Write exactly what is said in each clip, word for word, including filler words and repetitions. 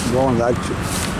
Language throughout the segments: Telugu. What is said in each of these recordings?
బాగుంది యాక్చు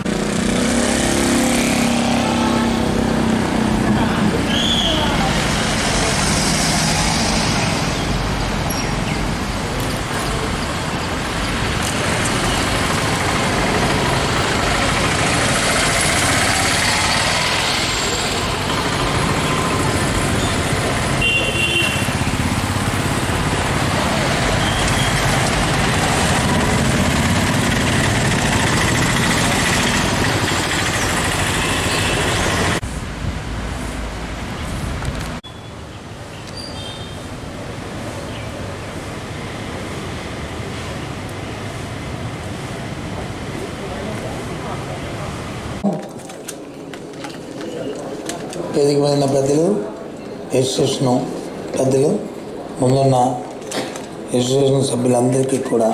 వేదిక మీద ఉన్న పెద్దలు, అసోసియేషన్ పెద్దలు, ముందున్న అసోసియేషన్ సభ్యులందరికీ కూడా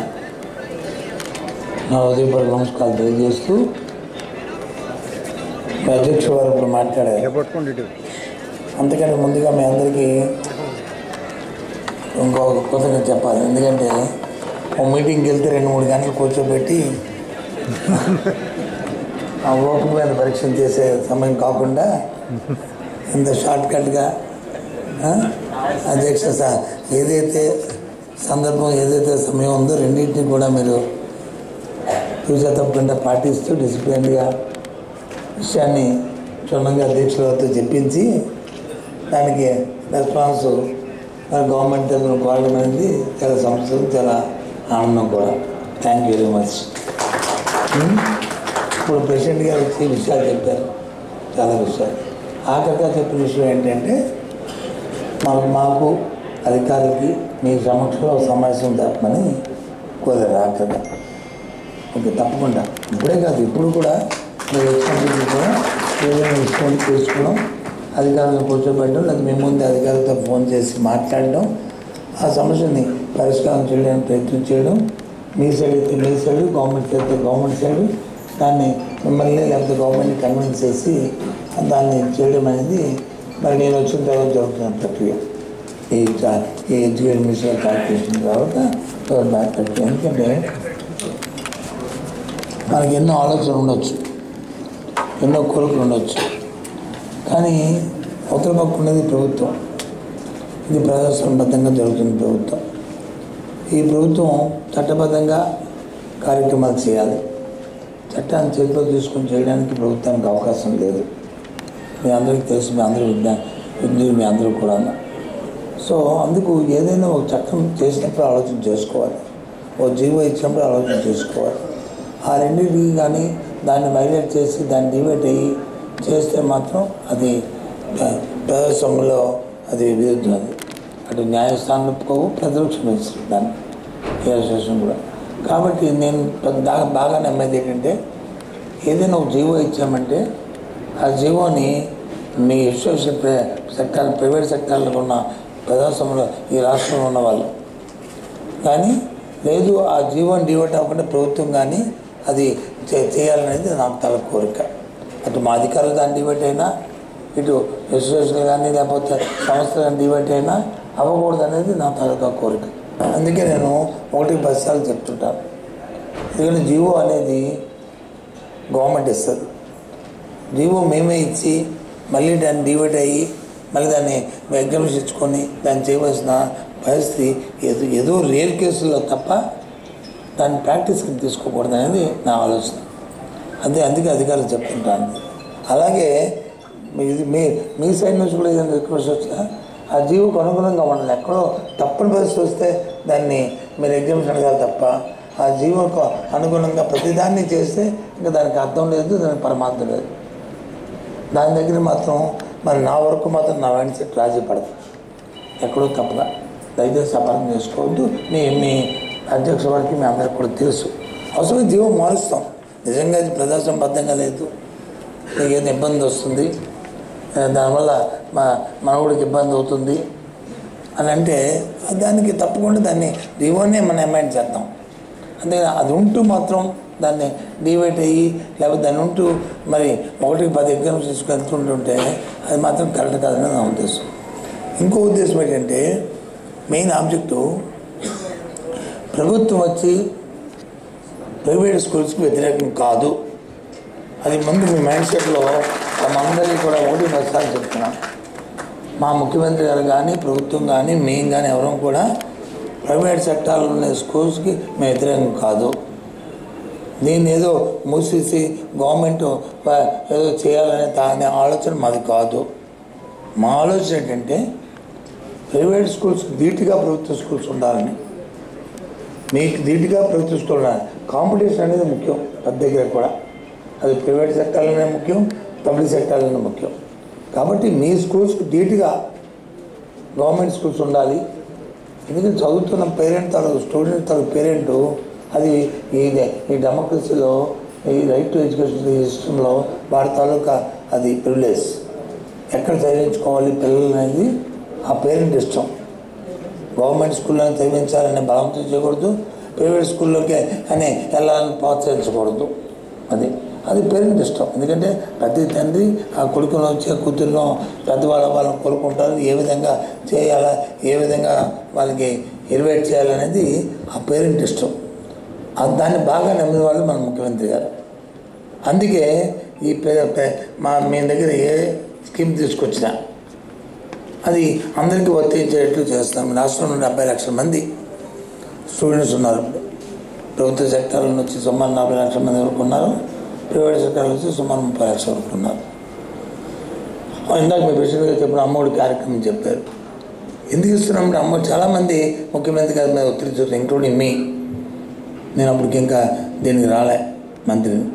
నా హృదయపూర్వక నమస్కారాలు తెలియజేస్తూ, మీ అధ్యక్షుల వారు ఇప్పుడు మాట్లాడారు. అందుకని ముందుగా మీ అందరికీ ఇంకొక కొత్తగా చెప్పాలి. ఎందుకంటే ఒక మీటింగ్కి వెళ్తే రెండు మూడు గంటలు కూర్చోబెట్టి ఆ ఓపిక మీద పరీక్షలు చేసే సమయం కాకుండా ఇంత షార్ట్కట్గా అధ్యక్ష ఏదైతే సందర్భం ఏదైతే సమయం ఉందో రెండింటిని కూడా మీరు చూసే తప్పకుండా పాటిస్తూ డిసిప్లిన్గా విషయాన్ని క్షుణ్ణంగా అధ్యక్షుల వారితో చెప్పించి దానికి రెస్పాన్స్ గవర్నమెంట్ తరఫున కోరడం అనేది చాలా సంతోషం, చాలా ఆనందం కూడా. Thank you very much. ఇప్పుడు ప్రెసిడెంట్ గారు వచ్చి విషయాలు చెప్పారు, చాలా విషయాలు. ఆఖరిగా చెప్పిన విషయం ఏంటంటే మాకు మాకు అధికారులకి మీ సమక్షంలో సమావేశం జరపమని కోరారు ఆఖరిగా. ఓకే, తప్పకుండా ఇప్పుడే కాదు, ఇప్పుడు కూడా మీరు వచ్చినప్పుడు కూడా ఏదైనా విషయం తీసుకున్నాం, అధికారులను కూర్చోబెట్టడం, లేదా మీ ముందు అధికారులతో ఫోన్ చేసి మాట్లాడడం, ఆ సమస్యని పరిష్కారం చేయడానికి ప్రయత్నం చేయడం, మీ సైడ్ అయితే మీ సైడ్, గవర్నమెంట్ సైడ్ అయితే గవర్నమెంట్ సైడ్, దాన్ని మిమ్మల్ని లేకపోతే గవర్నమెంట్ని కన్విన్స్ చేసి దాన్ని చేయడం అనేది మరి నేను వచ్చిన తర్వాత జరుగుతున్న ప్రక్రియ. ఈ ఈ ఎడ్యుకేషన్ మినిస్టర్ కార్పొరేషన్ తర్వాత ప్రక్రియ. ఎందుకంటే మనకి ఎన్నో ఆలోచనలు ఉండొచ్చు, ఎన్నో కోరికలు ఉండొచ్చు, కానీ అవతల పక్క ఉన్నది ప్రభుత్వం. ఇది ప్రజాస్వామ్యబద్ధంగా జరుగుతున్న ప్రభుత్వం. ఈ ప్రభుత్వం చట్టబద్ధంగా కార్యక్రమాలు చేయాలి. చట్టాన్ని చేతిలో తీసుకొని చేయడానికి ప్రభుత్వానికి అవకాశం లేదు. మీ అందరికీ తెలుసు, మీ అందరూ విజ్ఞా విజ్ఞులు మీ అందరూ కూడా. సో అందుకు ఏదైనా ఒక చట్టం చేసినప్పుడు ఆలోచన చేసుకోవాలి, ఓ జీవో ఇచ్చినప్పుడు ఆలోచన చేసుకోవాలి. ఆ రెండింటికి కానీ దాన్ని వైలేట్ చేసి దాన్ని డివైడ్ అయ్యి చేస్తే మాత్రం అది ప్రజాస్వామ్యంలో అది విరుద్ధం. అది అటు న్యాయస్థానం ఒప్పుకోవు, ప్రజలు క్షమిస్తారు దాన్ని, ఏ అసోసియేషన్ కూడా. కాబట్టి నేను బాగా బాగా నమ్మేది ఏంటంటే ఏదైనా ఒక జీవో ఇచ్చామంటే ఆ జీవోని మీ అసోసియేషన్ సెక్టార్ ప్రైవేట్ సెక్టార్లో ఉన్న ప్రజాస్వామ్యంలో ఈ రాష్ట్రంలో ఉన్న వాళ్ళు కానీ లేదు, ఆ జీవోని డివైడ్ అవ్వకుండా ప్రభుత్వం కానీ అది చేయాలనేది నాకు తల కోరిక. అటు మా అధికారులు దాన్ని డివైడ్ అయినా, ఇటు అసోసియేషన్ కానీ లేకపోతే సంస్థలు కానీ డివైడ్ అయినా అవ్వకూడదు అనేది నా తాలూకా కోరిక. అందుకే నేను ఒకటి పది సార్లు చెప్తుంటాను. ఎందుకంటే జీవో అనేది గవర్నమెంట్ ఇస్తుంది. జీవో మేమే ఇచ్చి మళ్ళీ దాన్ని డివైడ్ అయ్యి మళ్ళీ దాన్ని ఎగ్జామ్స్ ఇచ్చుకొని దాన్ని చేయవలసిన పరిస్థితి ఏదో ఏదో రేర్ కేసుల్లో తప్ప దాన్ని ప్రాక్టీస్కి తీసుకోకూడదు అనేది నా ఆలోచన. అదే అందుకే అధికారులు చెప్తుంటాను. అలాగే మీ మీ మీ సైడ్ నుంచి కూడా ఏదైనా రిక్వెస్ట్ వచ్చినా ఆ జీవోకు అనుగుణంగా ఉండాలి. ఎక్కడో తప్పని పరిస్థితి వస్తే దాన్ని మీరు ఎగ్జామ్స్ అడగాలి తప్ప ఆ జీవోకు అనుగుణంగా ప్రతిదాన్ని చేస్తే ఇంకా దానికి అర్థం లేదు, దానికి పరమార్థం లేదు. దాని దగ్గర మాత్రం మరి నా వరకు మాత్రం నా మైండ్ సెట్ రాజీ పడదు, ఎక్కడో తప్పగా. దయచేసి అపార్థం చేసుకోవద్దు. మీ మీ అధ్యక్షుల వారికి మీ అందరికి కూడా తెలుసు. అవసరం జీవం మారుస్తాం. నిజంగా ఇది ప్రజాస్వామ్యబద్ధంగా లేదు, మీకు ఏదైనా ఇబ్బంది వస్తుంది, దానివల్ల మా మనవుడికి ఇబ్బంది అవుతుంది అని అంటే దానికి తప్పకుండా దాన్ని డివోనే మనం అమెండ్ చేద్దాం. అంతే అది ఉంటూ మాత్రం దాన్ని డివైడ్ అయ్యి లేకపోతే దాన్ని ఉంటూ మరి ఒకటికి పది ఎగ్జామ్స్ తీసుకెళ్తుంటుంటే అది మాత్రం కరెక్ట్ కాదని నా ఉద్దేశం. ఇంకో ఉద్దేశం ఏంటంటే మెయిన్ ఆబ్జెక్టు ప్రభుత్వం వచ్చి ప్రైవేట్ స్కూల్స్కి వ్యతిరేకం కాదు. అది ముందు మీ మైండ్ సెట్లో మనందరికీ కూడా ఒకటి ప్రస్తావన చెప్తున్నాం. మా ముఖ్యమంత్రి గారు కానీ ప్రభుత్వం కానీ మేము కానీ ఎవరూ కూడా ప్రైవేట్ సెక్టార్లో ఉన్న స్కూల్స్కి మేము వ్యతిరేకం కాదు. దీన్ని ఏదో మూసేసి గవర్నమెంట్ ఏదో చేయాలనే దాని ఆలోచన మాది కాదు. మా ఆలోచన ఏంటంటే ప్రైవేట్ స్కూల్స్ ధీటుగా ప్రభుత్వ స్కూల్స్ ఉండాలని. మీకు ధీటుగా ప్రభుత్వ స్కూల్ ఉండాలి. కాంపిటీషన్ అనేది ముఖ్యం పెద్ద దగ్గర కూడా. అది ప్రైవేట్ సెక్టార్లోనే ముఖ్యం, పబ్లిక్ సెక్టార్లోనే ముఖ్యం. కాబట్టి మీ స్కూల్స్కి ధీటుగా గవర్నమెంట్ స్కూల్స్ ఉండాలి. ఎందుకంటే చదువుతున్న పేరెంట్ తాలూకు స్టూడెంట్ తాలూకు పేరెంటు అది ఈ ఈ డెమోక్రసీలో ఈ రైట్ టు ఎడ్యుకేషన్ సిస్టంలో వాడి తాలూకా అది ప్రివిలేజ్. ఎక్కడ చదివించుకోవాలి పిల్లలు అనేది ఆ పేరెంట్ ఇష్టం. గవర్నమెంట్ స్కూల్లోనే చదివించాలనే బలంతో చేయకూడదు, ప్రైవేట్ స్కూల్లోకి అని వెళ్ళాలని ప్రోత్సహించకూడదు. అది అది పేరెంట్ ఇష్టం. ఎందుకంటే ప్రతి తండ్రి ఆ కొడుకును వచ్చే కూతురును పెద్దవాళ్ళ వాళ్ళని కోరుకుంటారు. ఏ విధంగా చేయాలా, ఏ విధంగా వాళ్ళకి ఎలివేట్ చేయాలనేది ఆ పేరెంట్ ఇష్టం. దాన్ని బాగా నమ్మిన వాళ్ళు మన ముఖ్యమంత్రి గారు. అందుకే ఈ మా మీ దగ్గర ఏ స్కీమ్ తీసుకొచ్చినా అది అందరికీ వర్తించేటట్లు చేస్తాం. రాష్ట్రంలో డెబ్బై లక్షల మంది స్టూడెంట్స్ ఉన్నారు. ప్రభుత్వ సెక్టార్ల నుంచి సుమారు నలభై లక్షల మంది వరకు ఉన్నారు. ప్రైవేట్ సెక్టార్ల నుంచి సుమారు ముప్పై లక్షల వరకు ఉన్నారు. ఇందాక మీ ప్రెసిడెంట్ చెప్పిన అమ్మఒడి కార్యక్రమం చెప్పారు. ఎందుకు ఇస్తున్నామంటే అమ్మ చాలామంది ముఖ్యమంత్రి గారి మీద ఒత్తిడి చూస్తారు, ఇంక్లూడింగ్ మీ. నేను అప్పటికి ఇంకా దీనికి రాలే మంత్రిని.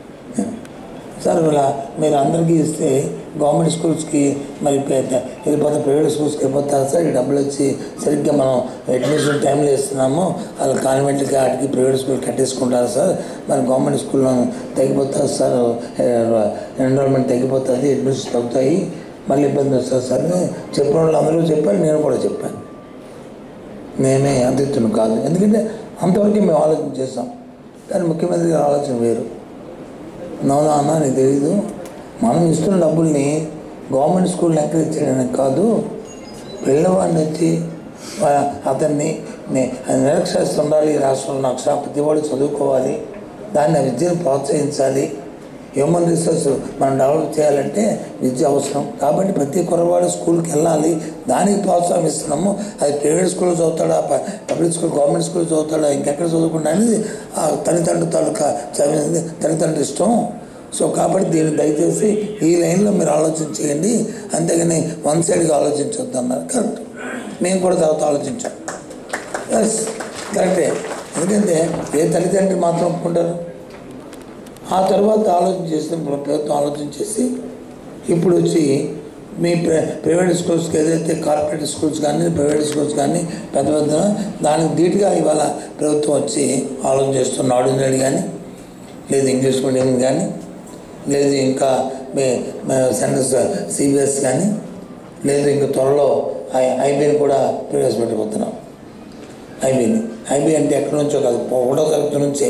సార్ ఇలా మీరు అందరికీ ఇస్తే గవర్నమెంట్ స్కూల్స్కి మరి వెళ్ళిపోతే ప్రైవేట్ స్కూల్స్కి వెళ్ళిపోతారు సార్. ఈ డబ్బులు వచ్చి సరిగ్గా మనం అడ్మిషన్ టైంలో ఇస్తున్నాము, వాళ్ళ కాన్వెంట్కి వాటికి ప్రైవేట్ స్కూల్ కట్టేసుకుంటారు సార్. మరి గవర్నమెంట్ స్కూల్లో తగ్గిపోతారు సార్, ఎన్రోల్మెంట్ తగ్గిపోతుంది, అడ్మిషన్స్ తగ్గుతాయి, మళ్ళీ ఇబ్బంది వస్తుంది సార్ అని చెప్పిన వాళ్ళు అందరూ చెప్పారు. నేను కూడా చెప్పాను. నేనే అందిస్తున్నాను కాదు, ఎందుకంటే అంతవరకు మేము ఆలోచన చేస్తాం. కానీ ముఖ్యమంత్రి గారి ఆలోచన వేరు. నవ్వునా అన్నా నీకు తెలీదు, మనం ఇస్తున్న డబ్బుల్ని గవర్నమెంట్ స్కూల్ని ఎంకరేజ్ చేయడానికి కాదు, పిల్లవాడిని వచ్చి అతన్ని నిరక్షరాస్యత ఉండాలి. రాష్ట్రంలో అక్షర ప్రతివాడు చదువుకోవాలి, దాన్ని విద్యను ప్రోత్సహించాలి. హ్యూమన్ రిసోర్స్ మనం డెవలప్ చేయాలంటే విద్య అవసరం. కాబట్టి ప్రతి కుర్రవాడు స్కూల్కి వెళ్ళాలి, దానికి ప్రోత్సాహం ఇస్తున్నాము. అది ప్రైవేట్ స్కూల్లో చదువుతాడా, పబ్లిక్ స్కూల్ గవర్నమెంట్ స్కూల్ చదువుతాడా, ఇంకెక్కడ చదువుకుంటా అనేది ఆ తల్లిదండ్రుల తాలూకా చదివింది తల్లిదండ్రులు ఇష్టం. సో కాబట్టి దీన్ని దయచేసి ఈ లైన్లో మీరు ఆలోచన చేయండి, అంతేగాని వన్ సైడ్గా ఆలోచించొద్దు అన్నారు. కరెక్ట్, మేము కూడా తర్వాత ఆలోచించాం. ఎస్ కరెక్టే. ఎందుకంటే ఏ తల్లిదండ్రులు మాత్రం ఒప్పుకుంటారు? ఆ తర్వాత ఆలోచన చేసిన ప్రభుత్వం ఆలోచన చేసి ఇప్పుడు వచ్చి మీ ప్రైవేట్ స్కూల్స్కి ఏదైతే కార్పొరేట్ స్కూల్స్ కానీ ప్రైవేట్ స్కూల్స్ కానీ పెద్ద పెద్ద దానికి ధీటుగా ఇవాళ ప్రభుత్వం వచ్చి ఆలోచన చేస్తున్న ఆర్డినరీ కానీ, లేదు ఇంగ్లీష్ మీడియం కానీ, లేదు ఇంకా సెంటర్ సిబిఎస్ కానీ, లేదు ఇంకా త్వరలో ఐ ఐబీని కూడా ప్రవేశపెట్టబోతున్నాం. ఐబీని ఐబీ అంటే ఎక్కడి నుంచో కాదు, ఒకటో తరగతి నుంచే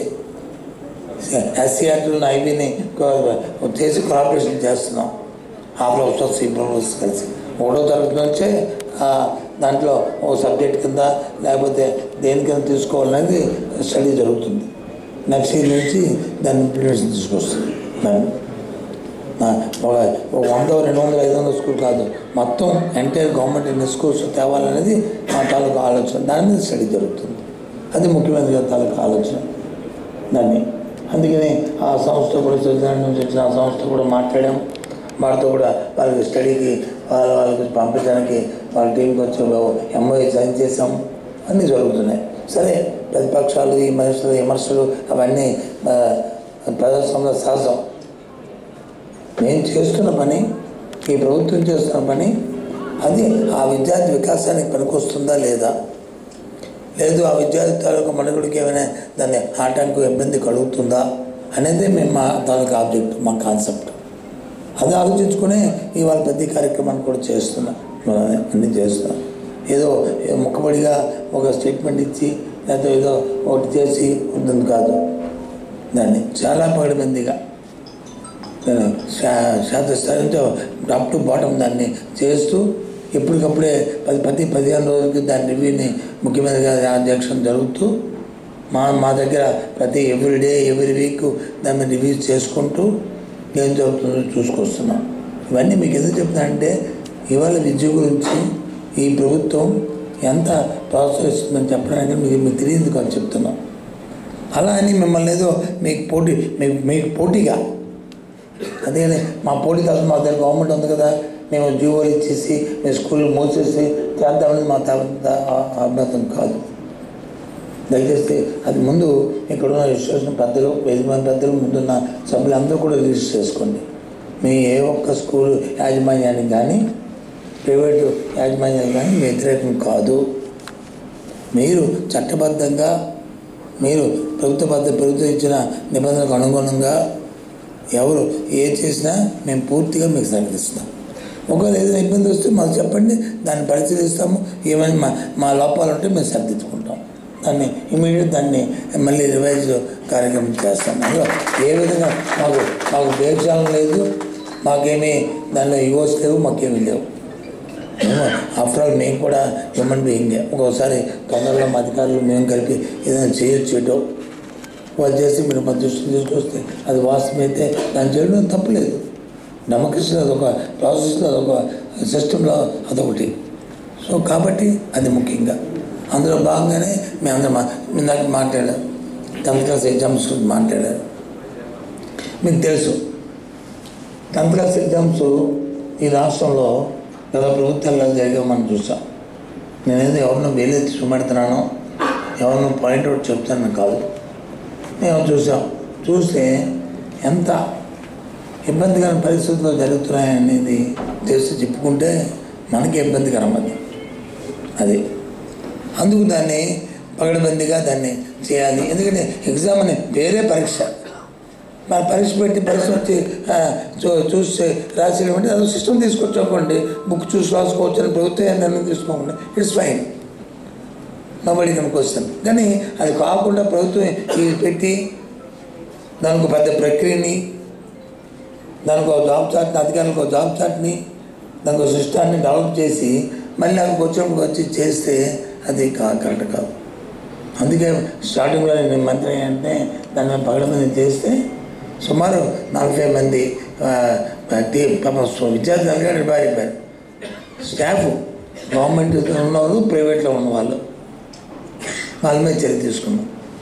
ఎస్సీఆర్టీలో ఐబీని చేసి కోఆపరేషన్ చేస్తున్నాం. ఆ ప్రొఫెసర్స్ ఈ ప్రొఫెసర్స్ కలిసి ఒకటో తరగతి నుంచే దాంట్లో ఓ సబ్జెక్ట్ కింద లేకపోతే దేని కింద తీసుకోవాలనేది స్టడీ జరుగుతుంది. నెక్స్ట్ ఇయర్ నుంచి దాన్ని ఇంప్లిమెంటేషన్ తీసుకొస్తుంది. దాన్ని ఒక వంద రెండు వందల ఐదు వందల స్కూల్ కాదు, మొత్తం ఎంటైర్ గవర్నమెంట్ ఎన్ని స్కూల్స్ తేవాలనేది మా తాలూకా ఆలోచన. దాని మీద స్టడీ జరుగుతుంది. అది ముఖ్యమంత్రి గారి తాలూకా ఆలోచన. దాన్ని అందుకని ఆ సంస్థ కూడా స్విట్జర్లాండ్ నుంచి వచ్చిన ఆ సంస్థ కూడా మాట్లాడాం. వారితో కూడా వాళ్ళకి స్టడీకి వాళ్ళ వాళ్ళకి పంపించడానికి వాళ్ళ టీంకి వచ్చి ఎంఓఏ సైన్ చేసాం. అన్నీ జరుగుతున్నాయి. సరే, ప్రతిపక్షాలు ఈ మనుషులు విమర్శలు అవన్నీ ప్రజాస్వామ్య సహజం. నేను చేస్తున్న పని, ఈ ప్రభుత్వం చేస్తున్న పని, అది ఆ విద్యార్థి వికాసానికి పనికొస్తుందా లేదా, లేదు ఆ విద్యార్థి తాలూకు మనుగడికి ఏమైనా దాన్ని ఆటంకం ఇబ్బంది కలుగుతుందా అనేది మేము మా తాలూకు ఆబ్జెక్ట్, మా కాన్సెప్ట్. అది ఆలోచించుకునే ఇవాళ ప్రతి కార్యక్రమాన్ని కూడా చేస్తున్నాం. అన్నీ చేస్తున్నాం. ఏదో ముక్కబడిగా ఒక స్టేట్మెంట్ ఇచ్చి లేకపోతే ఏదో ఒకటి చేసి ఉంటుంది కాదు. దాన్ని చాలా పగడబందిగా దాన్ని శాతస్థాయితో టాప్ టు బాటం దాన్ని చేస్తూ ఎప్పటికప్పుడే పది పది పదిహేను రోజులకి దాని రివ్యూని ముఖ్యమంత్రి గారి అధ్యక్షం జరుగుతూ మా మా దగ్గర ప్రతి ఎవ్రీ డే ఎవ్రీ వీక్ దాన్ని రివ్యూ చేసుకుంటూ ఏం జరుగుతుందో చూసుకొస్తున్నాం. ఇవన్నీ మీకు ఎందుకు చెప్తానంటే ఇవాళ విద్య గురించి ఈ ప్రభుత్వం ఎంత ప్రోత్సహిస్తుందని చెప్పడానికి మీకు మీకు తెలియదు కానీ చెప్తున్నాం. అలా అని మిమ్మల్ని ఏదో మీకు పోటీ మీకు మీకు పోటీగా అదే మా పోటీ కాదు, మా దగ్గర గవర్నమెంట్ ఉంది కదా, మేము జీవోలు ఇచ్చేసి మేము స్కూళ్ళు మూసేసి చేద్దామని మా అభ్యర్థం కాదు. దయచేసి అది ముందు ఇక్కడున్న రిజిస్ట్రేషన్ పెద్దలు యజమాని పెద్దలు ముందున్న సభ్యులందరూ కూడా రిజిస్టర్ చేసుకోండి. మీ ఏ ఒక్క స్కూల్ యాజమాన్యానికి కానీ ప్రైవేటు యాజమాన్యానికి కానీ వ్యతిరేకం కాదు. మీరు చట్టబద్ధంగా మీరు ప్రభుత్వ పద్ధ ప్రభుత్వం ఇచ్చిన నిబంధనలకు అనుగుణంగా ఎవరు ఏ చేసినా మేము పూర్తిగా మీకు సహకరిస్తాం. ఒకవేళ ఏదైనా ఇబ్బంది వస్తే మాకు చెప్పండి, దాన్ని పరిశీలిస్తాము. ఏమైనా మా మా లోపాలు ఉంటే మేము సర్దిద్దుకుంటాం. దాన్ని ఇమీడియట్ దాన్ని మళ్ళీ రివైజ్ కార్యక్రమం చేస్తాం. అందులో ఏ విధంగా మాకు మాకు భేషాలం లేదు, మాకేమీ దానిలో యువస్ లేవు, మాకేమీ లేవు. ఆఫ్టర్ ఆల్ మేము కూడా హ్యూమన్ బీయింగే. ఒక్కోసారి తొందరలో మా అధికారులు మేము కలిపి ఏదైనా చేయొచ్చేటో వాళ్ళు చేసి మీరు మా దృష్టిని తీసుకొస్తే అది వాస్తవమైతే దాన్ని చేయడం తప్పలేదు. డెమోక్రసీలో అదొక ప్రాసెస్లో అదొక సిస్టంలో అదొకటి. సో కాబట్టి అది ముఖ్యంగా అందులో భాగంగానే మేము అందరం మా ఇందాక మాట్లాడారు, టెన్త్ క్లాస్ ఎగ్జామ్స్ మాట్లాడారు. మీకు తెలుసు టెన్త్ క్లాస్ ఎగ్జామ్స్ ఈ రాష్ట్రంలో గత ప్రభుత్వాల్లో జరిగే మనం చూసాం. నేనేదో ఎవరినో వేలెత్తి చూపెడుతున్నానో ఎవరినో పాయింట్ అవుట్ చెప్తాను కాదు, మేము చూసాం. చూస్తే ఎంత ఇబ్బందికరమైన పరిస్థితుల్లో జరుగుతున్నాయనేది తెలిసి చెప్పుకుంటే మనకి ఇబ్బందికరం అది అది అందుకు దాన్ని పగడబందిగా దాన్ని చేయాలి. ఎందుకంటే ఎగ్జామ్ అనే వేరే పరీక్ష, మన పరీక్ష పెట్టి పరీక్ష వచ్చి చూ చూసి రాసేయమంటే అది సిస్టమ్ తీసుకొచ్చాకోండి, బుక్ చూసి రాసుకోవచ్చు అని ప్రభుత్వం నిర్ణయం తీసుకోకుండా it's fine, nobody can question. కానీ అది కాకుండా ప్రభుత్వం ఇది పెట్టి దానికి పెద్ద ప్రక్రియని, దానికి ఒక జాబ్ చార్ట్ని, అధికారులకు ఒక జాబ్ చార్ట్ని, దానికి ఒక సిస్టాన్ని డెవలప్ చేసి మళ్ళీ అక్కడికి వచ్చినప్పుడు వచ్చి చేస్తే అది కా కరెక్ట్ కాదు. అందుకే స్టార్టింగ్లో నేను మంత్రి అంటే దాన్ని మేము పగడమంది చేస్తే సుమారు నలభై మంది విద్యార్థులు అలాగే పారిపోయారు. స్టాఫ్ గవర్నమెంట్ ఉన్నవాళ్ళు ప్రైవేట్లో ఉన్నవాళ్ళు వాళ్ళ మీద చర్య తీసుకున్నాం.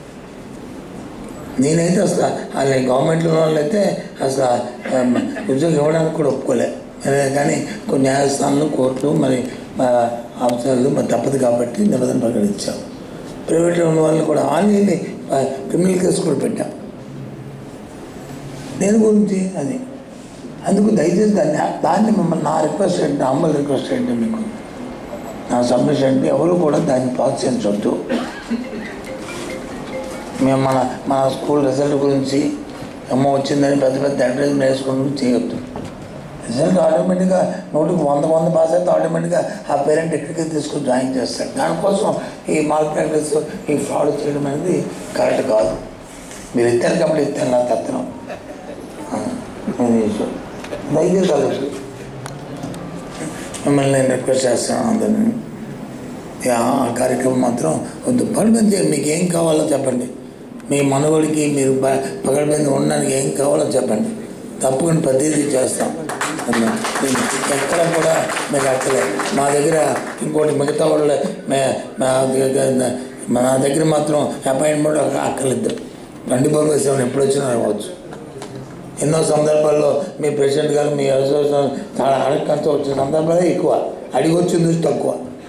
నేనైతే అసలు వాళ్ళ గవర్నమెంట్లో ఉన్న వాళ్ళైతే అసలు ఉద్యోగం ఇవ్వడానికి కూడా ఒప్పుకోలే. కానీ కొన్ని న్యాయస్థానాలు కోర్టులు మరి అవసరాలు మరి తప్పదు కాబట్టి నిబంధన ప్రకటించాం. ప్రైవేట్లో ఉన్న వాళ్ళు కూడా ఆన్లైన్ క్రిమినల్ కేసు కూడా పెట్టాం దేని గురించి అది. అందుకు దయచేసి దాన్ని దాన్ని మిమ్మల్ని నా రిక్వెస్ట్ ఏంటి, అమ్మల రిక్వెస్ట్ ఏంటి, మీకు నా సబ్మిషన్ అంటే ఎవరు కూడా దాన్ని ప్రోత్సహించవద్దు. మేము మన మన స్కూల్ రిజల్ట్ గురించి అమ్మ వచ్చిందని పెద్ద పెద్ద అడ్వర్టైజ్మెంట్ వేసుకుని చేయొద్దు. రిజల్ట్ ఆటోమేటిక్గా నూటికి వంద వంద పాస్ అయితే ఆటోమేటిక్గా ఆ పేరెంట్ ఎక్కడికి తీసుకొని జాయిన్ చేస్తాడు. దానికోసం ఈ మాల్ ప్రాక్టీస్ ఈ ఫ్రాడ్ చేయడం అనేది కరెక్ట్ కాదు. మీరు ఇస్తారు కాబట్టి ఇస్తాను నా తత్వం దయచేసి కాదు మిమ్మల్ని నేను రిక్వెస్ట్ చేస్తాను. అందరినీ ఆ కార్యక్రమం మాత్రం వద్దు. పగడబంది మీకు ఏం కావాలో చెప్పండి, మీ మనవడికి మీరు పగడబంది ఉండడానికి ఏం కావాలో చెప్పండి, తప్పకుండా ప్రతిదీ చేస్తాం. ఎక్కడ కూడా మీకు అక్కలేదు. మా దగ్గర ఇంకోటి మిగతా వాళ్ళు నా దగ్గర మాత్రం అపాయింట్మెంట్ అక్కర్లేదు. బండి బాబు సేవలు ఎప్పుడు వచ్చినా అవ్వచ్చు. ఎన్నో సందర్భాల్లో మీ ప్రెసిడెంట్ గారు మీ అసోసియేషన్ చాలా అడగకంతో వచ్చిన సందర్భాలే ఎక్కువ, అడిగి వచ్చింది తక్కువ.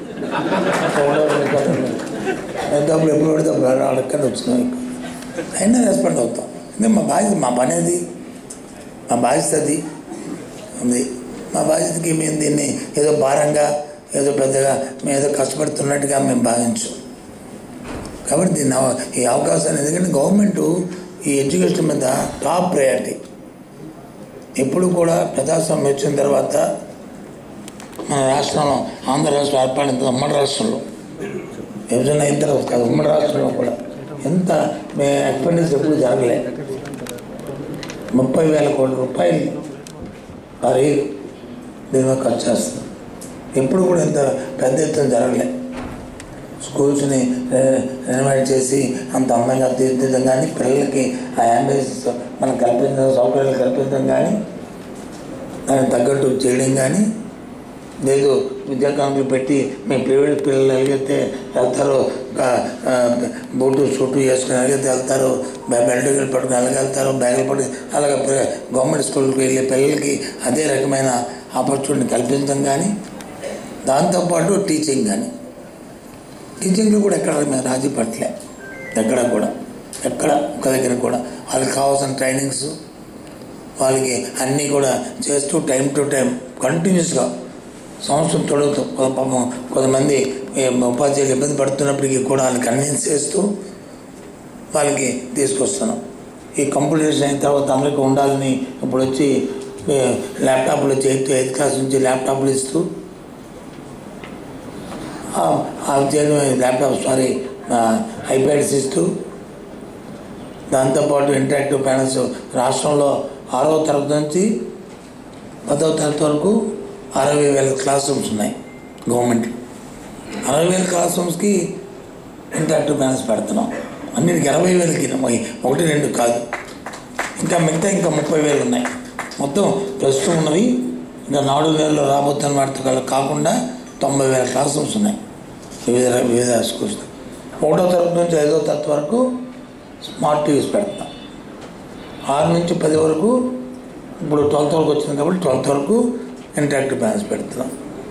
డబ్బులు ఎప్పుడు పడితే అప్పుడు అడగకుండా వచ్చినాం ఎక్కువ. అయినా రెస్పాండ్ అవుతాం. అంటే మా బాధ్యత, మా పని అది, మా బాధ్యత అది ఉంది. మా బాధ్యతకి మేము దీన్ని ఏదో భారంగా ఏదో పెద్దగా మేము ఏదో కష్టపడుతున్నట్టుగా మేము భావించాం. కాబట్టి దీన్ని ఈ అవకాశాన్ని, ఎందుకంటే గవర్నమెంట్ ఈ ఎడ్యుకేషన్ మీద టాప్ ప్రయారిటీ ఎప్పుడు కూడా ప్రజాస్వామ్యం వచ్చిన తర్వాత మన రాష్ట్రంలో ఆంధ్ర రాష్ట్రం ఏర్పడిన ఉమ్మడి రాష్ట్రంలో విభజన అయిన తర్వాత కాదు, ఉమ్మడి రాష్ట్రంలో కూడా ఎంత మే ఎక్స్పెండిచర్ ఎప్పుడు జరగలే. ముప్పై వేల కోట్ల రూపాయలు మరి దీని మీద ఖర్చు చేస్తుంది. ఎప్పుడు కూడా ఇంత పెద్ద ఎత్తున జరగలే. స్కూల్స్ని రెనోవేట్ చేసి అంత అందంగా తీర్చిదిద్దడం కానీ, పిల్లలకి ఆ అంబియన్స్ మనం కల్పించడం, సౌకర్యాలు కల్పించడం కానీ, దానికి తగ్గట్టు చేయడం కానీ లేదు. విద్యాకాంక్షలు పెట్టి మేము ప్రైవేట్ పిల్లలు ఎలాగైతే వెళ్తారో బూటు షూటు వేసుకుని ఎలాగైతే వెళ్తారో, బెల్ట్ పట్టుకుని ఎలాగ వెళ్తారో, బ్యాగులు పట్టుకుని అలాగే గవర్నమెంట్ స్కూల్కి వెళ్ళే పిల్లలకి అదే రకమైన ఆపర్చునిటీ కల్పించడం కానీ, దాంతోపాటు టీచింగ్ కానీ, టీచింగ్లో కూడా ఎక్కడ మేము రాజీ పట్టలే, ఎక్కడ కూడా ఎక్కడ ఒక దగ్గర కూడా వాళ్ళకి కావాల్సిన ట్రైనింగ్స్ వాళ్ళకి అన్నీ కూడా చేస్తూ టైం టు టైం కంటిన్యూస్గా సంవత్సరం తొడుగుతూ పాపం కొంతమంది ఉపాధ్యాయులు ఇబ్బంది పడుతున్నప్పటికీ కూడా వాళ్ళని కన్విన్స్ చేస్తూ వాళ్ళకి తీసుకొస్తున్నాం. ఈ కంప్యూటర్స్ అయిన తర్వాత అందరికీ ఉండాలని ఇప్పుడు వచ్చి ల్యాప్టాప్లు వచ్చి ఎయిత్ ఎయిత్ క్లాస్ నుంచి ల్యాప్టాప్లు ఇస్తూ ల్యాప్టాప్ సారీ ఐప్యాడ్స్ ఇస్తూ, దాంతోపాటు ఇంటరాక్టివ్ ప్యానల్స్ రాష్ట్రంలో ఆరవ తరగతి నుంచి పదవ తరగతి వరకు అరవై వేల క్లాస్ రూమ్స్ ఉన్నాయి. గవర్నమెంట్ అరవై వేల క్లాస్ రూమ్స్కి ఇంటరాక్టివ్ ప్యానల్స్ పెడుతున్నాం. అన్నిటికి ఇరవై వేలకి ఒకటి రెండు కాదు, ఇంకా మిగతా ఇంకా ముప్పై వేలు ఉన్నాయి. మొత్తం ప్రస్తుతం ఉన్నవి ఇంకా నాలుగు వేలలో రాబోతున్న వాటితో కాకుండా తొంభై వేల క్లాస్ రూమ్స్ ఉన్నాయి వివిధ వివిధ స్కూల్స్. ఒకటో తరగతి నుంచి ఐదో తరగతి వరకు స్మార్ట్ టీవీస్ పెడతాం. ఆరు నుంచి పది వరకు ఇప్పుడు ట్వెల్త్ వరకు వచ్చింది కాబట్టి ట్వెల్త్ వరకు ఇంటరాక్టివ్ ప్యానల్స్ పెడుతున్నాం.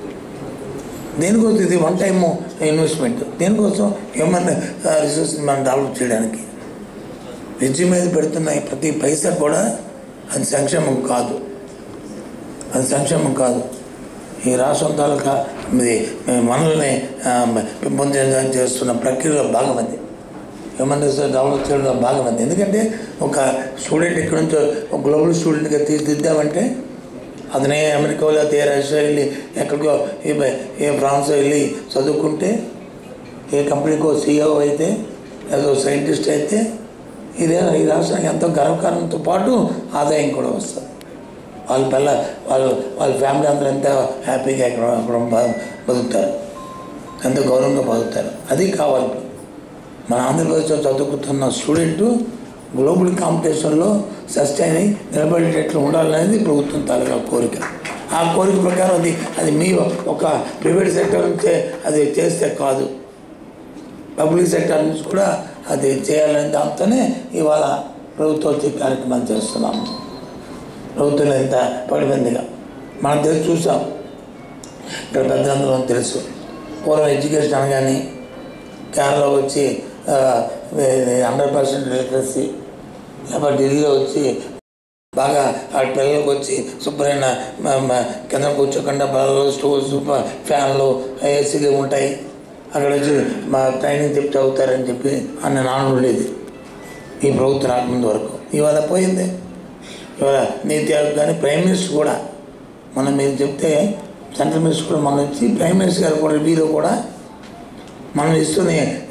దేనికోసం ఇది వన్ టైమ్ ఇన్వెస్ట్మెంట్, దేనికోసం హ్యూమన్ రిసోర్స్ని మనం డెవలప్ చేయడానికి. విద్య మీద పెడుతున్న ప్రతి పైసా కూడా అది సంక్షేమం కాదు, అది సంక్షేమం కాదు. ఈ రాష్ట్రం తాలూకా మనల్ని పెంపొందించడానికి చేస్తున్న ప్రక్రియలో భాగం అది, హ్యూమన్ రిసోర్స్ డెవలప్ చేయడంలో భాగం అది. ఎందుకంటే ఒక స్టూడెంట్ ఇక్కడ నుంచో ఒక గ్లోబల్ స్టూడెంట్గా తీర్చిదిద్దామంటే అతనే అమెరికా లేకపోతే ఏ రష్యా వెళ్ళి ఎక్కడికో ఏ ఏ ఫ్రాన్స్ వెళ్ళి చదువుకుంటే, ఏ కంపెనీకో సీఈఓ అయితే ఏదో సైంటిస్ట్ అయితే ఇదే ఈ రాష్ట్రానికి ఎంతో గర్వకారణంతో పాటు ఆదాయం కూడా వస్తుంది. వాళ్ళ పిల్ల వాళ్ళు వాళ్ళ ఫ్యామిలీ అందరూ ఎంత హ్యాపీగా ఇక్కడ అక్కడ బతుకుతారు, ఎంతో గౌరవంగా బతుకుతారు. అది కావాలి. మన ఆంధ్రప్రదేశ్లో చదువుకుతున్న స్టూడెంటు గ్లోబల్ కాంపిటీషన్లో సస్టైన్ అయి నిలబడేటట్లు ఉండాలనేది ప్రభుత్వం తాలూకా కోరిక. ఆ కోరిక ప్రకారం అది అది మీ ఒక ప్రైవేట్ సెక్టర్ నుంచే అది చేస్తే కాదు, పబ్లిక్ సెక్టర్ నుంచి కూడా అది చేయాలనే దాంతోనే ఇవాళ ప్రభుత్వం వచ్చే కార్యక్రమాలు చేస్తున్నాము. ప్రభుత్వం ఎంత పడిబందిగా మనం తెలిసి చూసాం. ఇక్కడ పెద్దలందరూ తెలుసు. పూర్వం ఎడ్యుకేషన్ అనగానే కేరళ వచ్చి హండ్రెడ్ పర్సెంట్ లిటరసీ, లేకపోతే ఢిల్లీలో వచ్చి బాగా ఆ పిల్లలకు వచ్చి శుభ్రమైన కింద కూర్చోకుండా బలలో స్టోవ్స్ ఫ్యాన్లు ఏసీలు ఉంటాయి, అక్కడ వచ్చి మా ట్రైనింగ్ చెప్తే అవుతారని చెప్పి అన్న నాన్న ఉండేది ఈ ప్రభుత్వం రాకముందు వరకు. ఇవాళ పోయింది. ఇవాళ నీతి ఆయోగ్ కానీ ప్రైమ్ మినిస్టర్ కూడా మనం మీరు చెప్తే సెంట్రల్ మినిస్టర్ కూడా మనం వచ్చి ప్రైమ్ మినిస్టర్ గారు కూడా రివ్యూలో కూడా మనం ఇస్తున్న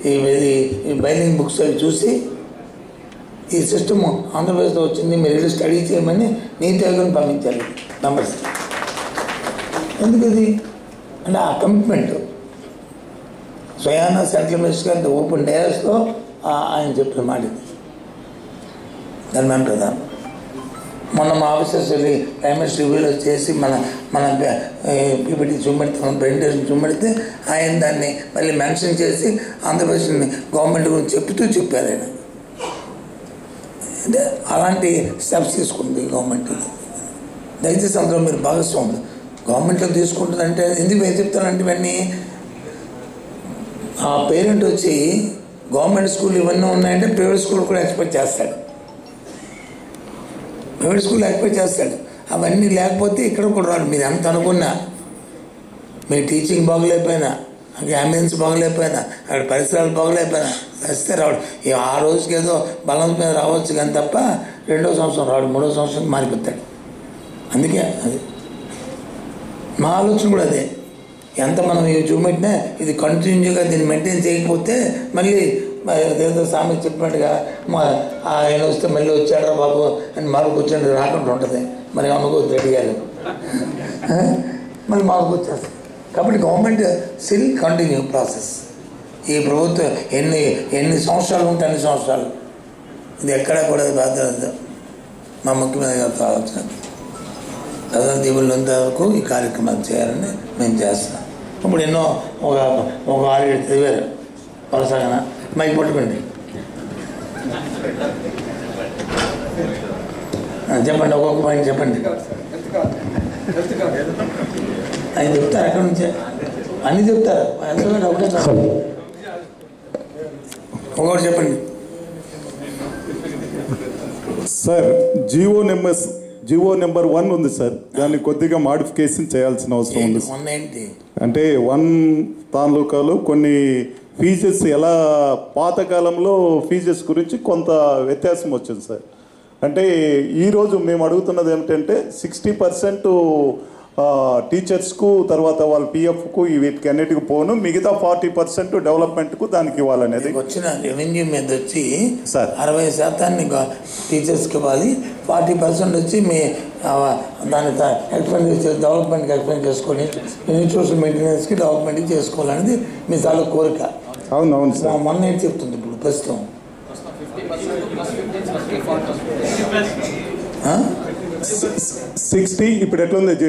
ఈ బైలింగ్ బుక్స్ అవి చూసి ఈ సిస్టమ్ ఆంధ్రప్రదేశ్లో వచ్చింది, మీరు వెళ్ళి స్టడీ చేయమని నీతి ఆయోగ్ని పంపించాలి మెంబర్స్. ఎందుకు ఇది అంటే ఆ కమిట్మెంట్ స్వయాన సెంట్రల్ మినిస్టర్ గారి ఓపెన్ డేస్లో ఆయన చెప్పిన మాట ఇది. ధర్మేంద్ర ప్రధాన్ మొన్న మా ఆఫీసర్స్ వెళ్ళి ప్రైమ్ మినిస్టర్ రివ్యూలో చేసి మన మన పీపీటీ చూపెడితే మన ప్రెజెంటేషన్ చూపెడితే ఆయన దాన్ని మళ్ళీ మెన్షన్ చేసి ఆంధ్రప్రదేశ్ గవర్నమెంట్ గురించి చెప్తూ చెప్పారు ఆయన. అంటే అలాంటి స్టెప్స్ తీసుకుంది గవర్నమెంట్. దయచేసి అందులో మీరు భాగస్వాములు. గవర్నమెంట్లో తీసుకుంటుందంటే ఎందుకు ఏం చెప్తారంటే ఇవన్నీ ఆ పేరెంట్ వచ్చి గవర్నమెంట్ స్కూల్ ఇవన్నీ ఉన్నాయంటే ప్రైవేట్ స్కూల్ కూడా ఎక్స్పెక్ట్ చేస్తాడు, ప్రైవేట్ స్కూల్ ఎక్స్పెక్ట్ చేస్తాడు. అవన్నీ లేకపోతే ఇక్కడ కూడా రాడు. మీరు ఎంత అనుకున్నా, మీ టీచింగ్ బాగలేకపోయినా, అక్కడ అంబియన్స్ బాగలేకపోయినా, అక్కడ పరిసరాలు బాగలేకపోయినా వస్తే రాడు. ఆ రోజుకి ఏదో బలం మీద రావచ్చు కానీ తప్ప రెండో సంవత్సరం రాడు, మూడో సంవత్సరం మారిపోతాడు. అందుకే అది మా ఆలోచన కూడా అదే. ఎంత మనం ఇవి చూపెట్టినా ఇది కంటిన్యూగా దీన్ని మెయింటైన్ చేయకపోతే మళ్ళీ ఏదో సామెత చెప్పినట్టుగా మా ఆయన వస్తే మళ్ళీ వచ్చాడా బాబు అని మార్పు వచ్చాడు రాకుండా ఉంటుంది. మరి అనుకోవద్దు రెడీ గారు మళ్ళీ మార్పు వచ్చేస్తుంది. కాబట్టి గవర్నమెంట్ స్టిల్ కంటిన్యూ ప్రాసెస్. ఈ ప్రభుత్వం ఎన్ని ఎన్ని సంవత్సరాలు ఉంటే అన్ని సంవత్సరాలు ఇది ఎక్కడ కూడా బాధ్యత మా ముఖ్యమంత్రి గారితో ఆలోచన. ప్రజల దీవులంత వరకు ఈ కార్యక్రమాలు చేయాలని మేము చేస్తున్నాం. ఇప్పుడు ఎన్నో ఒక ఒక ఆరు ఏడు చదివారు వరుసగా మైకి పట్టుకోండి చెప్పండి, ఒక్కొక్క పాయింట్ చెప్పండి. ఆయన చెప్తారు ఎక్కడి నుంచే అన్నీ చెప్తారు. ఒకటే ఒకటి చెప్పండి sir. GO number GO number one ఉంది సార్, దాన్ని కొద్దిగా మాడిఫికేషన్ చేయాల్సిన అవసరం ఉంది. అంటే వన్ తాలూకాలో కొన్ని ఫీజెస్ ఎలా పాతకాలంలో ఫీజెస్ గురించి కొంత వ్యత్యాసం వచ్చింది సార్. అంటే ఈరోజు మేము అడుగుతున్నది ఏమిటంటే సిక్స్టీ పర్సెంట్ టీచర్స్కు తర్వాత వాళ్ళ పిఎఫ్కు వీటికి అన్నిటికి పోను, మిగతా ఫార్టీ పర్సెంట్ డెవలప్మెంట్కు దానికి ఇవ్వాలనేది వచ్చిన రెవెన్యూ మీద వచ్చి సార్ అరవై శాతాన్ని టీచర్స్కి ఇవ్వాలి, ఫార్టీ పర్సెంట్ వచ్చి మీ దాని ఎక్స్పెండిచర్ డెవలప్మెంట్కి ఎక్స్పెండ్ చేసుకొని ఇన్స్టిట్యూషన్ మెయింటెనెన్స్కి డెవలప్మెంట్కి చేసుకోవాలనేది మీ చాలా కోరిక. అవును అవును సార్. మొన్న ఏం చెప్తుంది ఇప్పుడు ప్రస్తుతం సిక్స్టీ ఇప్పుడు ఎట్లుంది?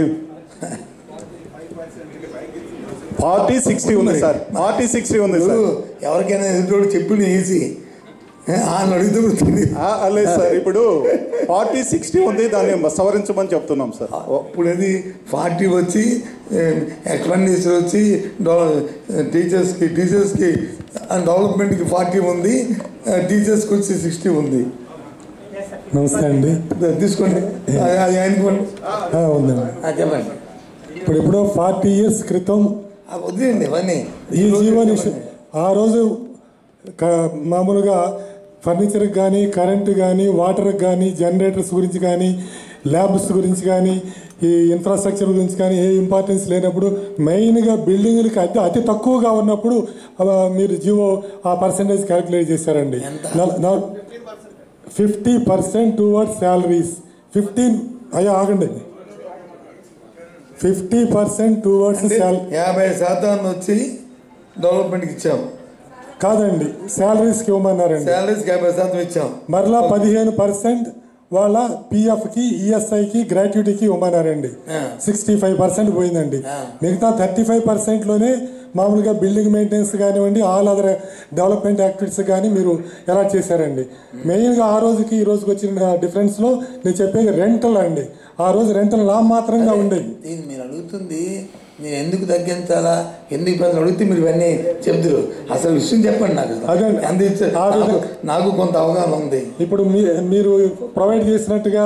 ఫార్టీ సిక్స్టీ ఉంది సార్. ఫార్టీ సిక్స్టీ ఉంది సార్. ఎవరికైనా ఎదుటి చెప్పింది ఈజీ అడిగితే లేదు సార్. ఇప్పుడు ఫార్టీ సిక్స్టీ ఉంది, దాన్ని సవరించమని చెప్తున్నాం సార్. ఇప్పుడు అది ఫార్టీ వచ్చి ఎక్స్పెండిచర్ వచ్చి టీచర్స్కి టీచర్స్కి డెవలప్మెంట్కి ఫార్టీ ఉంది, టీచర్స్కి వచ్చి సిక్స్టీ ఉంది. నమస్తే అండి, తీసుకోండి అది ఆయనకోండి ఉందండి. చెప్పండి. ఇప్పుడు ఎప్పుడో ఫార్టీ ఇయర్స్ క్రితం వద్దండి ఇవన్నీ ఈ జీవని ఆ రోజు మామూలుగా ఫర్నిచర్కి కానీ కరెంటు కానీ వాటర్కి కానీ జనరేటర్స్ గురించి కానీ ల్యాబ్స్ గురించి కానీ ఈ ఇన్ఫ్రాస్ట్రక్చర్ గురించి కానీ ఏ ఇంపార్టెన్స్ లేనప్పుడు మెయిన్గా బిల్డింగ్లకి అతి అతి తక్కువగా ఉన్నప్పుడు మీరు జీవో ఆ పర్సంటేజ్ క్యాలిక్యులేట్ చేశారండి. Fifty percent towards salaries, fifteen అయ్యా ఆగండి, ఫిఫ్టీ పర్సెంట్ టువర్డ్స్ యాభై శాతాన్ని వచ్చి డెవలప్మెంట్కి ఇచ్చాం. కాదండి, శాలరీస్కి ఇవ్వమన్నారండి. శాలరీస్కి యాభై శాతం ఇచ్చాం. మరలా పదిహేను పర్సెంట్ వాళ్ళ పిఎఫ్కి ఈఎస్ఐకి గ్రాట్యుటీకి ఇవ్వమన్నారండి. సిక్స్టీ ఫైవ్ పర్సెంట్ పోయిందండి. మిగతా థర్టీ ఫైవ్ పర్సెంట్లోనే మామూలుగా బిల్డింగ్ మెయింటెనెన్స్ కానివ్వండి, ఆల్ అదర్ డెవలప్మెంట్ యాక్టివిటీస్ కానీ మీరు ఎలా చేశారండి. మెయిన్గా ఆ రోజుకి ఈ రోజుకి వచ్చిన డిఫరెన్స్లో నేను చెప్పేది రెంటల్ అండి. ఆ రోజు రెంటల్ లా మాత్రంగా ఉండేది. మీరు అడుగుతుంది నేను ఎందుకు తగ్గించాలా, ఎందుకు ప్రజలు అడిగితే మీరు ఇవన్నీ చెప్తారు. అసలు విషయం చెప్పండి నాకు. అదే నాకు కొంత అవగాహన ఉంది. ఇప్పుడు మీరు ప్రొవైడ్ చేసినట్టుగా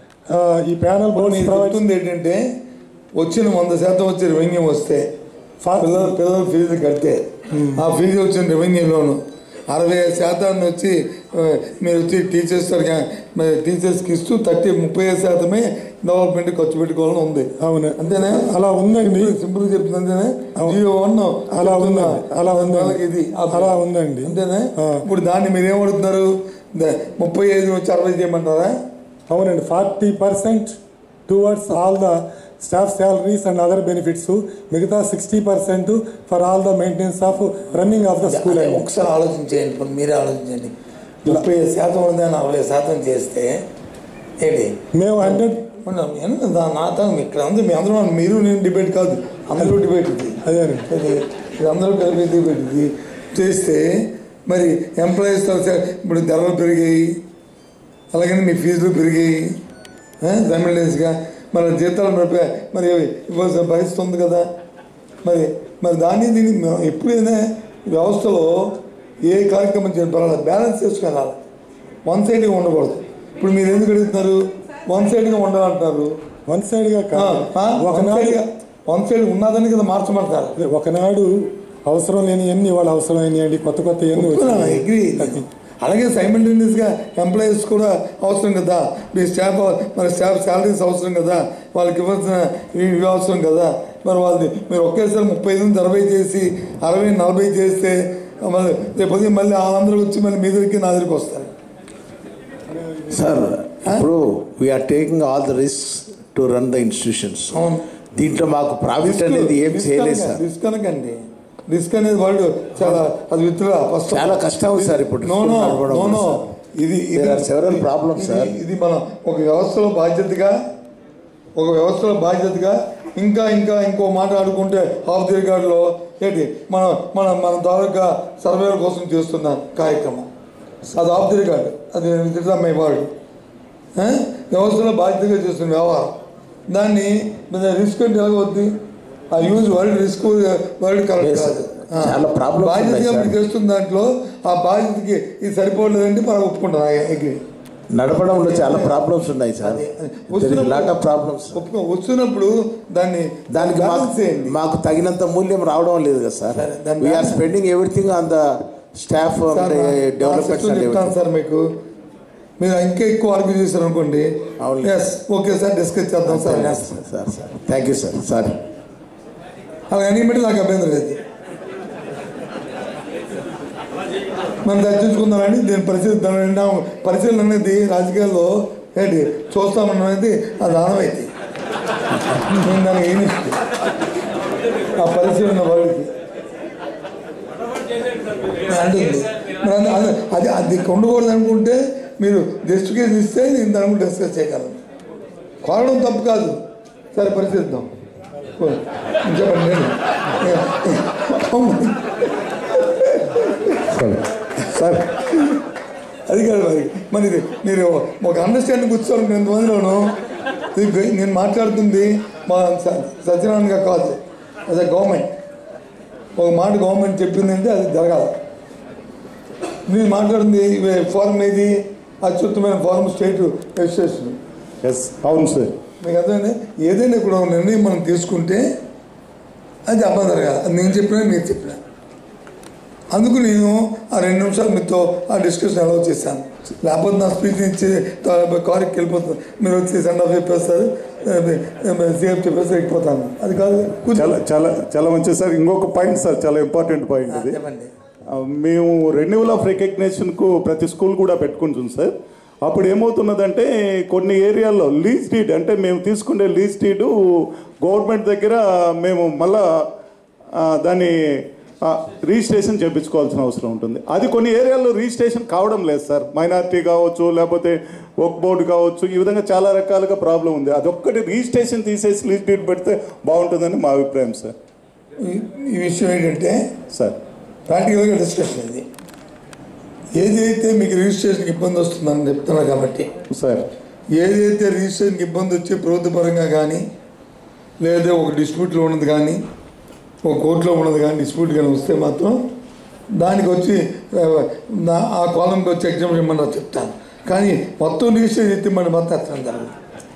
ఈ ప్యానల్ ప్రొవైడ్ ఉంది ఏంటంటే వచ్చిన వంద శాతం వచ్చే రెవెన్యూ వస్తే పిల్లల పిల్లల ఫీజు కడితే ఆ ఫీజు వచ్చిన రెవెన్యూలోను అరవై ఐదు శాతాన్ని వచ్చి మీరు వచ్చి టీచర్స్ టీచర్స్కి ఇస్తూ థర్టీ ముప్పై ఐదు శాతమే డెవలప్మెంట్ ఖర్చు పెట్టుకోవాలని ఉంది. అవును, అంతేనా? అలా ఉందండి. సింపుల్ గా చెప్తుంది అంతేనా? జియో వన్ అలా ఉందా? అలా ఉంది, ఇది అలా ఉందండి. అంతేనా? ఇప్పుడు దాన్ని మీరు ఏమడుగుతున్నారు? ముప్పై ఐదు వచ్చి అరవై చేయమంటారా? అవునండి. Forty percent towards all the staff salaries and other benefits, మిగతా sixty percent for all the maintenance of running of the school. ఒకసారి ఆలోచించేయండి, ఇప్పుడు మీరే ఆలోచించండి. ముప్పై ఐదు శాతం ఉందని నలభై శాతం చేస్తే ఏంటి? మేము హండ్రెడ్ నాతో ఇక్కడ అందరూ మీ అందరూ మీరు నేను డిబేట్ కాదు, అందరూ డిబేట్ ఇది. అదే ఇది అందరూ కలిపి డిబేట్ ఇది చేస్తే మరి ఎంప్లాయీస్ ఇప్పుడు ధరలు పెరిగాయి, అలాగని మీ ఫీజులు పెరిగాయి సైమల్టేనియస్గా, మన జీతాలు మరి ఇవ్వాల్సిన పరిస్థితి ఉంది కదా. మరి మరి దాన్ని దీన్ని ఎప్పుడైనా వ్యవస్థలో ఏ కార్యక్రమం చేయడం పర్వాలేదు, బ్యాలెన్స్ చేసుకెళ్ళాలి. వన్ సైడ్గా ఉండకూడదు. ఇప్పుడు మీరు ఎందుకు అడుగుతున్నారు? వన్ సైడ్గా ఉండాలంటున్నారు. వన్ సైడ్గా ఒకనాడు వన్ సైడ్ ఉన్నదని కదా మార్చమంటారు. ఒకనాడు అవసరం లేని ఎన్ని వాళ్ళు అవసరమైనవి కొత్త కొత్త ఎన్ని అగ్రీ. అలాగే సైమల్టేనియస్గా ఎంప్లాయీస్ కూడా అవసరం కదా, మీ స్టాఫ్ మరి స్టాఫ్ శాలరీస్ అవసరం కదా, వాళ్ళకి ఇవ్వాల్సిన ఇవి అవసరం కదా. మరి వాళ్ళది మీరు ఒకేసారి ముప్పై ఐదు నుంచి అరవై చేసి అరవై నలభై చేస్తే మళ్ళీ రేపు మళ్ళీ వాళ్ళందరూ వచ్చి మళ్ళీ మీ దగ్గరికి నా దగ్గరికి వస్తారు. సార్ ఇప్పుడు we are taking all the risk to run the institutions. దీంట్లో మాకు ప్రాఫిట్ అనేది ఏం చేయలేదు సార్. రిస్క్ అనకండి, రిస్క్ అనేది వాళ్ళు చాలా అది విత్డ్రా ఫస్ట్ చాలా కష్టం సార్ ఇప్పుడు నో నో నో నో ఇది ఇది సెవెరల్ ప్రాబ్లమ్స్ సార్. ఇది మనం ఒక వ్యవస్థలో బాధ్యతగా ఒక వ్యవస్థలో బాధ్యతగా ఇంకా ఇంకా ఇంకో మాట ఆడుకుంటే హాఫ్ ది రికార్డులో ఏంటి మన మన మన తాలూకా సర్వేల కోసం చేస్తున్న కార్యక్రమం అది హాఫ్ ది రికార్డు, అది మై వాడు వ్యవస్థలో బాధ్యతగా చేస్తున్న వ్యవహారం. దాన్ని రిస్క్ అంటే ఎలాగవుద్ది? ఆ use word risk word correct కాదు. బాధ్యతగా మీరు చేస్తున్న దాంట్లో ఆ బాధ్యతకి ఇది సరిపోలేదంటే మనం ఒప్పుకుంటాం. అగ్రి నడపడంలో చాలా ప్రాబ్లమ్స్ ఉన్నాయి సార్. వస్తున్నప్పుడు దాన్ని దానికి మాకు తగినంత మూల్యం రావడం లేదు కదా sir. We are spending everything on the staff development sir. మీకు మీరు ఇంకా ఎక్కువ ఆర్గ్యూ చేశారు అనుకోండి, ఓకే సార్ డిస్కస్ చేద్దాం sir. Sir sir thank you sir. Sir అలా అనిపెట్టి నాకు అభ్యంతరం లేదు. మనం దర్శించుకుందామని దీని పరిశీలన పరిశీలన అనేది రాజకీయాల్లో ఏంటి చూస్తామన్నది అది ఆనమైతే నేను దానికి ఏమి ఆ పరిశీలన వాళ్ళకి అంటుంది. అది అది ఉండకూడదు అనుకుంటే మీరు జస్టిఫికేషన్ ఇస్తే నేను దాని గురించి డిస్కస్ చేయగలను. కోరడం తప్పు కాదు. సరే పరిశీలిద్దాం. చెప్పండి. సార్ అది కాదు మరి మరి మీరు ఒక అండర్స్టాండింగ్ కూర్చోండి. ఎంతమందిలోనూ నేను మాట్లాడుతుంది మా సత్యనారాయణగా కాదు, అదే గవర్నమెంట్. ఒక మాట గవర్నమెంట్ చెప్పిందంటే అది జరగాలి. మీరు మాట్లాడుతుంది ఫారం ఏది? అత్యుత్తమైన ఫారం స్టేట్ రిజిస్ట్రేషన్. ఎస్ అవును సార్. మీకు అర్థమైంది. ఏదైనా కూడా ఒక నిర్ణయం మనం తీసుకుంటే అది అర్థం జరగాలి. అది నేను చెప్పినా మీరు చెప్పినా. అందుకు నేను ఆ రెండు నిమిషాలు మీతో ఆ డిస్కషన్ అలౌ చేశాను. లేకపోతే నా స్పీచ్ ఇచ్చి కారుకి వెళ్ళిపోతాను, మీరు వచ్చి సెండ్ ఆఫ్ చెప్పేస్తారు, సేఫ్ చెప్పేస్తారు, వెళ్ళిపోతాను. అది కాదు. చాలా చాలా చాలా మంచిది సార్. ఇంకొక పాయింట్ సార్, చాలా ఇంపార్టెంట్ పాయింట్ అది. చెప్పండి. మేము రెన్యువల్ ఆఫ్ రికగ్నేషన్కు ప్రతి స్కూల్ కూడా పెట్టుకుంటుంది సార్. అప్పుడు ఏమవుతున్నదంటే కొన్ని ఏరియాల్లో లీజ్ డీడ్ అంటే మేము తీసుకునే లీజ్ డీడు గవర్నమెంట్ దగ్గర మేము మళ్ళా దాన్ని రిజిస్ట్రేషన్ చేయించుకోవాల్సిన అవసరం ఉంటుంది. అది కొన్ని ఏరియాల్లో రిజిస్ట్రేషన్ కావడం లేదు సార్. మైనారిటీ కావచ్చు, లేకపోతే వర్క్ బోర్డు కావచ్చు, ఈ విధంగా చాలా రకాలుగా ప్రాబ్లం ఉంది. అదొక్కటి రిజిస్ట్రేషన్ తీసేసి లీజ్ డీడ్ పెడితే బాగుంటుందని మా అభిప్రాయం సార్. ఈ విషయం ఏంటంటే సార్ ప్రాక్టికల్గా డిస్కషన్ ఇది. ఏదైతే మీకు రిజిస్ట్రేషన్కి ఇబ్బంది వస్తుందని చెప్తున్నారు కాబట్టి సార్, ఏదైతే రిజిస్ట్రేషన్కి ఇబ్బంది వచ్చి ప్రభుత్వ పరంగా కానీ లేదా ఒక డిస్ప్యూట్లో ఉన్నది కానీ ఒక కోర్టులో ఉన్నది కానీ డిస్ప్యూట్ కానీ వస్తే మాత్రం దానికి వచ్చి ఆ కాలంకి వచ్చి ఎగ్జామ్ ఇవ్వమని చెప్తాను. కానీ మొత్తం రిజిస్ట్రేషన్ ఎత్తి మన మొత్తం ఎత్తడం జరగదు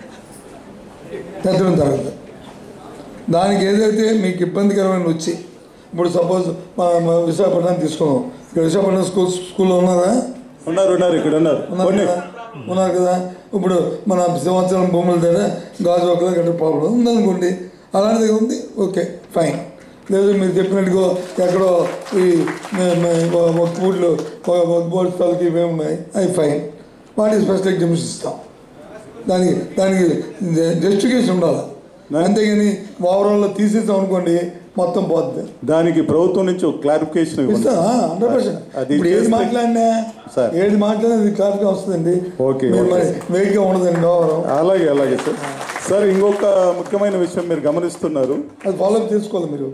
ఎత్తడం జరగదు దానికి ఏదైతే మీకు ఇబ్బందికరమైన వచ్చి ఇప్పుడు సపోజ్ మా విశాఖపట్నం తీసుకున్నాం. ఇక్కడ విశాఖపట్నం స్కూల్ స్కూల్లో ఉన్నారా? ఉన్నారు ఉన్నారు ఇక్కడ ఉన్నారు ఉన్నారు కదా. ఇప్పుడు మన సంవత్సరం భూముల దగ్గర గాజు ఒకలా గట్ట ప్రాబ్లం ఉందనుకోండి, అలాంటిది ఉంది, ఓకే ఫైన్. లేదు మీరు చెప్పినట్టుగా ఎక్కడో ఈ ఒక ఊళ్ళో ఒక బోర్డు స్థలాలకి ఇవే ఉన్నాయి, అవి ఫైన్. వాటి స్పెషల్ ఎగ్జామ్స్ ఇస్తాం. దానికి దానికి జస్టిఫికేషన్ ఉండాలి. అంతేగాని ఓవరాల్లో తీసేస్తాం అనుకోండి మొత్తం పోద్ది. దానికి ప్రభుత్వం నుంచి ఒక క్లారిఫికేషన్ ఇస్తాం హండ్రెడ్ పర్సెంట్. ఇప్పుడు ఏది మాట్లాడినా ఏది మాట్లాడినా అది క్లారిఫికేషన్ వస్తుందండి. ఓకే మరి వెయిట్గా ఉండదండి వ్యవహారం. అలాగే అలాగే సార్. సార్ ఇంకొక ముఖ్యమైన విషయం మీరు గమనిస్తున్నారు, అది ఫాలోఅప్ చేసుకోవాలి మీరు.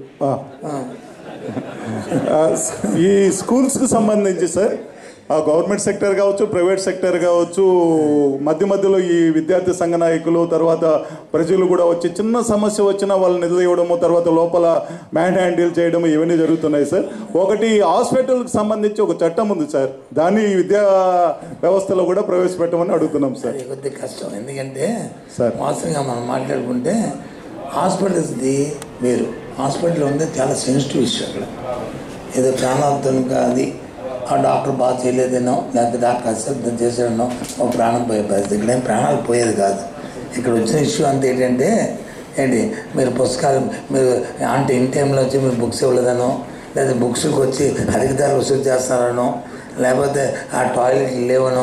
ఈ స్కూల్స్కి సంబంధించి సార్ ఆ గవర్నమెంట్ సెక్టర్ కావచ్చు, ప్రైవేట్ సెక్టర్ కావచ్చు, మధ్య మధ్యలో ఈ విద్యార్థి సంఘ నాయకులు తర్వాత ప్రజలు కూడా వచ్చి చిన్న సమస్య వచ్చినా వాళ్ళని నిలదీయడము, తర్వాత లోపల మ్యాన్ హ్యాండిల్ చేయడము ఇవన్నీ జరుగుతున్నాయి సార్. ఒకటి హాస్పిటల్కి సంబంధించి ఒక చట్టం ఉంది సార్, దాన్ని విద్యా వ్యవస్థలో కూడా ప్రవేశపెట్టమని అడుగుతున్నాం సార్. కొద్దిగా కష్టం, ఎందుకంటే సార్ వాస్తవంగా మనం మాట్లాడుకుంటే హాస్పిటల్స్ది వేరు. హాస్పిటల్ ఉంది చాలా సెన్సిటివ్ ఇష్యూ. అక్కడ ఏదో ప్రాణాంతంగా అది ఆ డాక్టర్ బాగా చేయలేదేనో లేకపోతే డాక్టర్ అశ్రద్ధ చేసాడనో ఒక ప్రాణం పోయే పరిస్థితి. ఇక్కడేం ప్రాణాలు పోయేది కాదు. ఇక్కడ వచ్చిన ఇష్యూ అంతా ఏంటంటే ఏంటి మీరు పుస్తకాలు మీరు అంటే ఇన్ టైంలో వచ్చి మీరు బుక్స్ ఇవ్వలేదనో, లేదా బుక్స్కి వచ్చి అధిక ధర వసూలు చేస్తున్నారనో, లేకపోతే ఆ టాయిలెట్ లేవనో,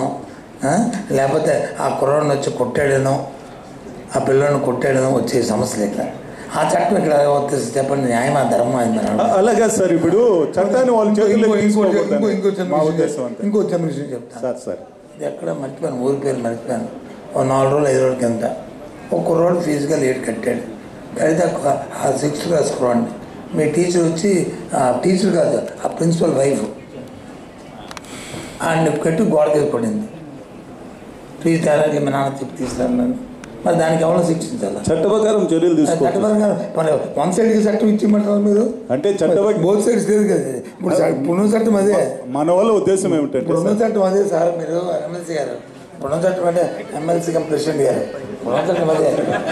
లేకపోతే ఆ కుర్రాడిని వచ్చి కొట్టాడనో, ఆ పిల్లల్ని కొట్టాడనో వచ్చే సమస్యలు ఇక్కడ. ఆ చట్టం ఇక్కడ వస్తుంది చెప్పండి, న్యాయమా ధర్మం అయింది. అలాగే సార్, ఇప్పుడు చట్టాన్ని వాళ్ళు చేతుల్లో ఇంకో ఇంకో ఇంకో మా ఉద్దేశం అంతే. ఇంకో చిన్న విషయం చెప్తాను సార్. సార్ ఇది ఎక్కడ మర్చిపోయాను, ఊరి పేరు మర్చిపోయాను. ఒక నాలుగు రోజులు ఐదు రోజుల కింద ఒక కుర్రోడు ఫీజుగా లేట్ కట్టాడు. కడితే ఆ సిక్స్త్ క్లాస్ కుర్రోడిని మీ టీచర్ వచ్చి, టీచర్ కాదు ఆ ప్రిన్సిపల్ వైఫ్, ఆయన కట్టి గోడకేసి పడింది. ఫీజు తేడానికి మీ నాన్న చెప్పి తీసుకున్నాను. మరి దానికి ఎవరో శిక్షించాలి? చట్ట ప్రకారం చర్యలు తీసుకోవాలి. చట్ట ప్రకారం మరి వన్ సైడ్కి చట్టం ఇచ్చిమంటారు మీరు? అంటే చట్ట బోత్ సైడ్స్ లేదు కదా. ఇప్పుడు పునః చట్టం అదే. మన వాళ్ళ ఉద్దేశం ఏమిటంటే పునః చట్టం అదే సార్. మీరు ఎమ్మెల్సీ గారు పునః చట్టం అంటే ఎమ్మెల్సీ కమ్ ప్రెసిడెంట్ గారు పునః చట్టం అదే.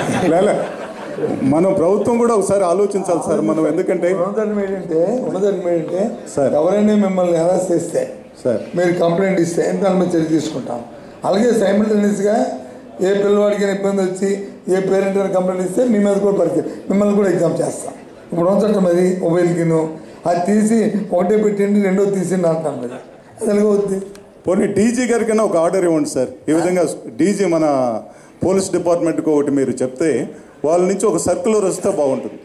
మనం ప్రభుత్వం కూడా ఒకసారి ఆలోచించాలి సార్. మనం ఎందుకంటే ఉన్నతం ఏంటంటే ఉన్నతం ఏంటంటే ఎవరైనా మిమ్మల్ని అరెస్ట్ చేస్తే సార్ మీరు కంప్లైంట్ ఇస్తే దాని మీద చర్య తీసుకుంటాం. అలాగే సైమల్టేనియస్గా ఏ పిల్లవాడికైనా ఇబ్బంది వచ్చి ఏ పేరెంట్ అయినా కంప్లైంట్ ఇస్తే మీ మీద కూడా పరిస్థితి మిమ్మల్ని కూడా ఎగ్జామ్ చేస్తాం. ఇప్పుడు ఉంచటం అది మొబైల్కిను అది తీసి ఒకటే పెట్టండి రెండో తీసిండి అంటాను మరి అది ఎలాగవుద్ది? పోనీ డీజీ గారికైనా ఒక ఆర్డర్ ఇవ్వండి సార్. ఈ విధంగా డీజీ మన పోలీస్ డిపార్ట్మెంట్కి ఒకటి మీరు చెప్తే వాళ్ళ నుంచి ఒక సర్కులర్ వస్తే బాగుంటుంది.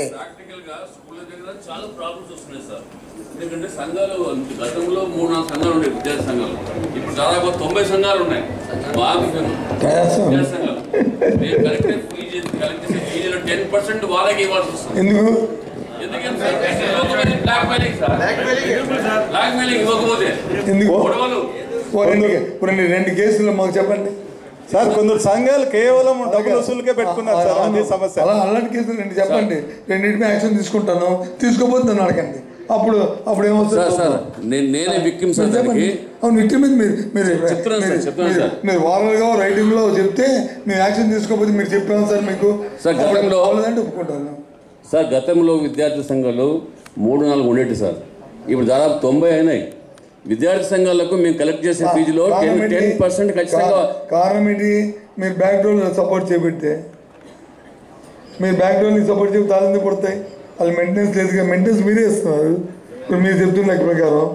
చాలా ప్రాబ్లమ్స్ వస్తున్నాయి సార్. ఎందుకంటే సంఘాలు గతంలో మూడు నాలుగు సంఘాలు ఉన్నాయి, విద్యార్థి సంఘాలు. ఇప్పుడు దాదాపు తొంభై సంఘాలు ఉన్నాయి. బాగా విద్యార్థి సంఘాలు మేము కలెక్ట్ ఫీజు కలెక్ట్ చేసే ఫీజులో టెన్ పర్సెంట్ వాళ్ళకి ఇవ్వాల్సి వస్తుంది. ఎందుకు? ఎందుకంటే blackmailing sir, blackmailing ఇవ్వకపోతే ఎందుకు గొడవలు. రెండు కేసులు మాకు చెప్పండి సార్. కొందరు సంఘాలు కేవలం డబ్బులు వసూలుకే పెట్టుకున్నారు సార్, అదే సమస్య. అలా అలాంటి కేసులు రెండు చెప్పండి, రెండింటిపై యాక్షన్ తీసుకుంటాను. తీసుకోపోతే నన్ను అడగండి, అప్పుడు అప్పుడు ఏమవుతుంది? నేనే విక్టిమ్ సార్. అవును, విక్టిమ్ మీద మీరు మీరు మీరు వారల్గా రైటింగ్లో చెప్తే మీరు యాక్షన్ తీసుకోకపోతే మీరు చెప్పాను సార్ మీకు సార్. గతంలో అంటే ఒప్పుకుంటాను సార్. గతంలో విద్యార్థి సంఘాలు మూడు నాలుగు ఉండేవి సార్. ఇప్పుడు దాదాపు తొంభై అయినాయి. విద్యార్థి సంఘాలకు మేము కలెక్ట్ చేసే ఫీజులో టెన్ టెన్ పర్సెంట్ ఖచ్చితంగా. కారణం ఏంటి? మీరు బ్యాక్ డోర్ సపోర్ట్ చేపెడితే మీరు బ్యాక్ డోర్ని సపోర్ట్ చేసి తాళంది పడతాయి. వాళ్ళు మెయింటెనెన్స్ లేదుగా, మెయింటెనెన్స్ మీరే ఇస్తున్నారు. ఇప్పుడు మీరు చెప్తున్న లెక్క ప్రకారం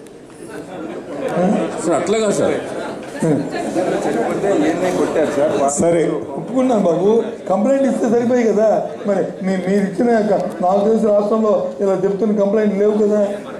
సార్ అట్లాగా సార్. సరే ఒప్పుకున్నాను బాబు, కంప్లైంట్ ఇస్తే సరిపోయి కదా. మరి మీరు ఇచ్చిన నాకు తెలిసి రాష్ట్రంలో ఇలా చెప్తున్న కంప్లైంట్ లేవు కదా.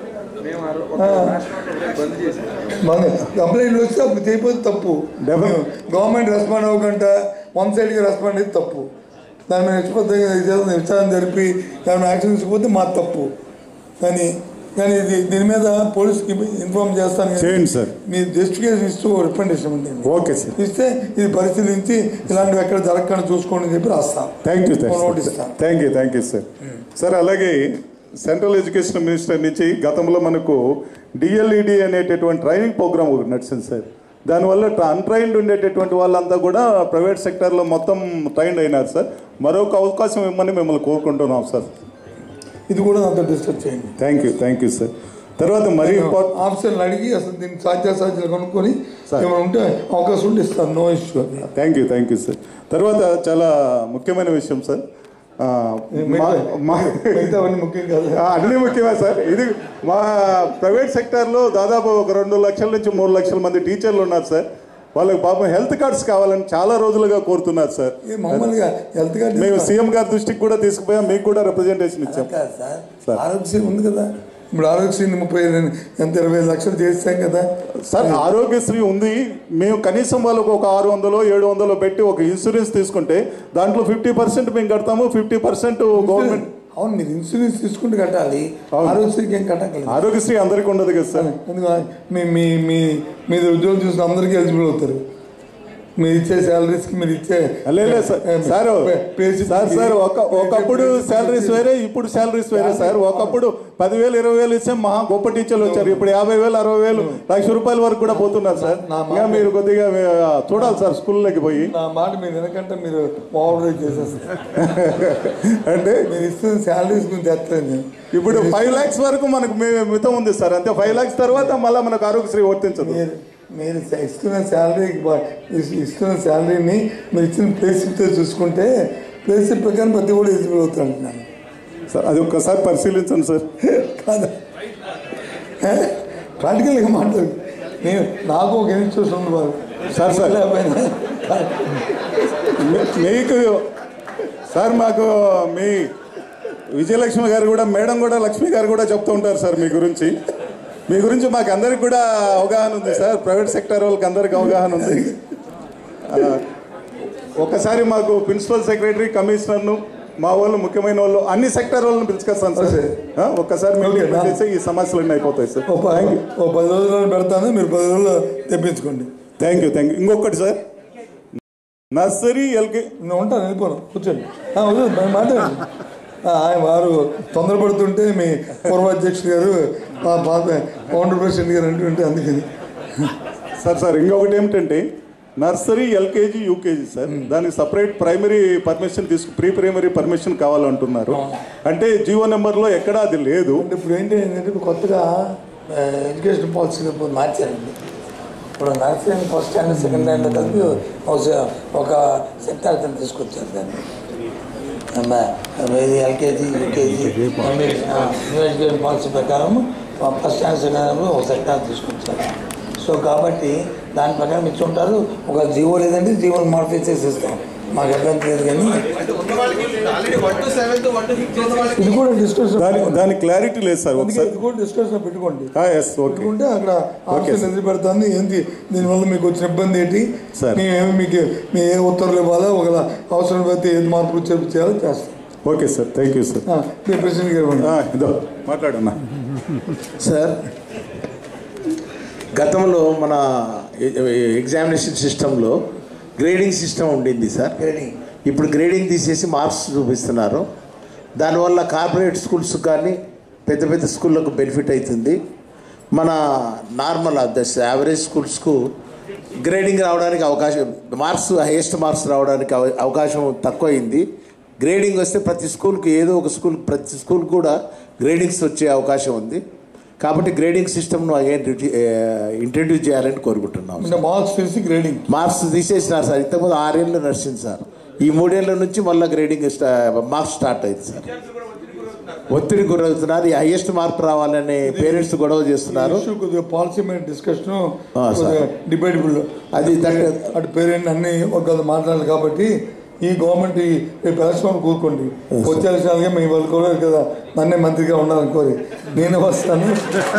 కంప్లైంట్లు వస్తే అప్పుడు చేయకపోతే తప్పు. గవర్నమెంట్ రెస్పాండ్ అవ్వకుండా వన్ సైడ్గా రెస్పాండ్ అయితే తప్పు. దాని మీద నిష్పత్తిగా విచారణ జరిపి దాని మీద యాక్షన్ తీసుకోకపోతే మా తప్పు. కానీ కానీ ఇది దీని మీద పోలీస్కి ఇన్ఫార్మ్ చేస్తాను చేయండి సార్. మీ జస్టిఫికేషన్ ఇస్తూ రికమెండేషన్ ఉంటుంది. Okay sir. ఇస్తే ఇది పరిశీలించి ఇలాంటివి ఎక్కడ జరగకుండా చూసుకోండి అని చెప్పి రాస్తాం. థ్యాంక్ యూ నోట్ ఇస్తాం. Thank you thank you sir. Sir అలాగే సెంట్రల్ ఎడ్యుకేషన్ మినిస్టర్ నుంచి గతంలో మనకు డిఎల్ఈడి అనేటటువంటి ట్రైనింగ్ ప్రోగ్రామ్ ఒకటి నడిచింది సార్. దానివల్ల అన్ట్రైన్డ్ ఉండేటటువంటి వాళ్ళంతా కూడా ప్రైవేట్ సెక్టర్లో మొత్తం ట్రైన్డ్ అయినారు సార్. మరొక అవకాశం ఇవ్వమని మిమ్మల్ని కోరుకుంటున్నాం సార్. ఇది కూడా నాతో డిస్కస్ చేయండి. Thank you thank you sir. తర్వాత మరి ఆఫీసర్లు అడిగి అసలు దీన్ని సాధ్యాసాధ్యాలు కనుక్కొని ఏమైనా ఉంటే అవకాశం ఉంటే ఇస్తాను. No issue. Thank you thank you sir. తర్వాత చాలా ముఖ్యమైన విషయం సార్. ముఖ్యం కాదు, అన్ని ముఖ్యమే సార్. ఇది మా ప్రైవేట్ సెక్టార్లో దాదాపు ఒక రెండు లక్షల నుంచి మూడు లక్షల మంది టీచర్లు ఉన్నారు సార్. వాళ్ళకి పాపం హెల్త్ కార్డ్స్ కావాలని చాలా రోజులుగా కోరుతున్నారు సార్. మామూలుగా హెల్త్ కార్డ్ మేము సీఎం గారి దృష్టికి కూడా తీసుకుపోయాం, మీకు కూడా రిప్రజెంటేషన్ ఇచ్చాం సార్. ఆరోగ్యశ్రీ ఉంది కదా, ఇప్పుడు ఆరోగ్యశ్రీని ముప్పై ఎంత ఇరవై లక్షలు చేస్తాం కదా సార్. ఆరోగ్యశ్రీ ఉంది, మేము కనీసం వాళ్ళకు ఒక ఆరు వందలు ఏడు వందలు పెట్టి ఒక ఇన్సూరెన్స్ తీసుకుంటే దాంట్లో ఫిఫ్టీ పర్సెంట్ మేము కడతాము, ఫిఫ్టీ పర్సెంట్ గవర్నమెంట్. అవును, మీరు ఇన్సూరెన్స్ తీసుకుంటే కట్టాలి, ఆరోగ్యశ్రీకి ఏం కట్టగలరు. ఆరోగ్యశ్రీ అందరికీ ఉండదు కదా సార్. మీ మీ మీ మీరు ఉద్యోగం చూసిన అందరికీ ఎలిజిబుల్ అవుతారు. మీరు ఇచ్చే శాలరీస్కి మీరు ఇచ్చే సార్ సార్ సార్ ఒక ఒకప్పుడు శాలరీస్ వేరే, ఇప్పుడు శాలరీస్ వేరే సార్. ఒకప్పుడు పదివేలు ఇరవై వేలు ఇస్తే మహా గొప్ప టీచర్లు వచ్చారు. ఇప్పుడు యాభై వేలు అరవై వేలు లక్ష రూపాయల వరకు కూడా పోతున్నారు సార్. మీరు కొద్దిగా చూడాలి సార్ స్కూల్లోకి పోయి. నా మాట మీరు ఎందుకంటే మీరు ఓవర్ చేసేస్తారు. అంటే మీరు ఇస్తున్న శాలరీస్ గురించి తెచ్చలేదు. ఇప్పుడు ఫైవ్ ల్యాక్స్ వరకు మనకు మితం ఉంది సార్. అంతే ఫైవ్ ల్యాక్స్ తర్వాత మళ్ళీ మనకు ఆరోగ్యశ్రీ వర్తించదు. మీరు ఇస్తున్న శాలరీ ఇస్తున్న శాలరీని మీరు ఇచ్చిన ప్లేస్తో చూసుకుంటే ప్లేస్ ప్రకారం ప్రతి కూడా ఎలిజిబుల్ అవుతాను అంటున్నాను సార్. అది ఒక్కసారి పరిశీలించండి సార్. కాదా ప్రాక్టికల్గా మాట్లాడు. నేను నాకు ఒక ఇన్స్టిట్యూషన్ ఉంది బాబు సార్. సార్ మీకు సార్ మాకు మీ విజయలక్ష్మి గారు కూడా మేడం కూడా లక్ష్మి గారు కూడా చెప్తూ ఉంటారు సార్ మీ గురించి మీ గురించి మాకు అందరికి కూడా అవగాహన ఉంది సార్. ప్రైవేట్ సెక్టర్ వాళ్ళకి అందరికి అవగాహన ఉంది. ఒకసారి మాకు ప్రిన్సిపల్ సెక్రటరీ కమిషనర్ను మా వాళ్ళు ముఖ్యమైన వాళ్ళు అన్ని సెక్టర్ వాళ్ళని పిలుచుకొస్తాను సార్. ఒక్కసారి మీటింగ్ పెట్టేసి ఈ సమస్యలు అయిపోతాయి సార్. ఓ పది రోజులు పెడతాను, మీరు పది రోజులు తెప్పించుకోండి. Thank you thank you. ఇంకొకటి సార్, నర్సరీ ఎల్కే ఉంటాను, వెళ్ళిపోను, కూర్చోండి, మాట్లాడండి. ఆయన వారు తొందరపడుతుంటే మీ పూర్వ అధ్యక్షుడు గారు మా పాత ఫౌండర్ ప్రెసిడెంట్ గారు అంటుంటే అందుకని సార్ సార్ ఇంకొకటి ఏమిటంటే నర్సరీ ఎల్కేజీ యూకేజీ సార్ దానికి సపరేట్ ప్రైమరీ పర్మిషన్ తీసుకు ప్రీ ప్రైమరీ పర్మిషన్ కావాలంటున్నారు. అంటే జియో నెంబర్లో ఎక్కడా అది లేదు. ఇప్పుడు ఏంటి ఏంటంటే కొత్తగా ఎడ్యుకేషన్ పాలసీ మార్చారండి. ఇప్పుడు nursery first standard second standard కలిపి ఒక సెక్టార్ కింద తీసుకొచ్చారు దాన్ని. ఇది LKG UKG new education policy ప్రకారం ఫస్ట్ స్టాండర్డ్ సెకండ్ స్టాండర్డ్లో ఒక సెక్టార్ తీసుకొచ్చారు. సో కాబట్టి దాని ప్రకారం ఇచ్చుంటారు. ఒక జీవో లేదంటే జీవోని మాడిఫై చేసి ఇస్తాం, మాకు అభ్యంతరం లేదు. కానీ ఇది కూడా డిస్కషన్ దాని క్లారిటీ లేదు సార్. ఇది కూడా డిస్కషన్ పెట్టుకోండి. పెట్టుకుంటే అక్కడ ఆప్షన్ ఎదురు పెడుతుంది ఏంటి, దీనివల్ల మీకు వచ్చిన ఇబ్బంది ఏంటి, మేము మీకు మీ ఏ ఉత్తర్వులు ఇవ్వాలో ఒక అవసరం పడితే ఏది మార్పులు చేయాలో చేస్తాం. Okay sir, thank you sir. మీ ప్రెసిడెంట్ గారు ఇదో మాట్లాడన్నా సార్. గతంలో మన ఎగ్జామినేషన్ సిస్టంలో గ్రేడింగ్ సిస్టమ్ ఉండింది సార్. ఇప్పుడు గ్రేడింగ్ తీసేసి మార్క్స్ చూపిస్తున్నారు. దానివల్ల కార్పొరేట్ స్కూల్స్ కానీ పెద్ద పెద్ద స్కూళ్ళకు బెనిఫిట్ అవుతుంది. మన నార్మల్ యావరేజ్ స్కూల్స్కు గ్రేడింగ్ రావడానికి అవకాశం, మార్క్స్ హైయెస్ట్ మార్క్స్ రావడానికి అవకాశం తక్కువైంది. గ్రేడింగ్ వస్తే ప్రతి స్కూల్కి ఏదో ఒక స్కూల్ ప్రతి స్కూల్ కూడా గ్రేడింగ్స్ వచ్చే అవకాశం ఉంది. కాబట్టి గ్రేడింగ్ సిస్టమ్ను అగైన్ ఇంట్రడ్యూస్ చేయాలని కోరుకుంటున్నాం. మార్క్స్ తీసి గ్రేడింగ్ మార్క్స్ తీసేసినారు సార్. ఇంతకుముందు ఆరేళ్ళు నడిచింది సార్. ఈ మూడేళ్ల నుంచి మళ్ళీ గ్రేడింగ్ మార్క్స్ స్టార్ట్ అయింది సార్. ఒత్తిడి గురవుతున్నారు. ఈ హైయెస్ట్ మార్క్ రావాలని పేరెంట్స్ గొడవ చేస్తున్నారు. పాలసీ మీద డిస్కషన్ డిబేటబుల్ అది అటు పేరెంట్ అన్ని ఒక మాట్లాడాలి. కాబట్టి ఈ గవర్నమెంట్ రేపు ఎలక్షన్ కూరుకోండి. వచ్చే ఎలక్షన్గా మేము వాళ్ళు కోరారు కదా నన్నే మంత్రిగా ఉండాలని కోరి నేను వస్తాను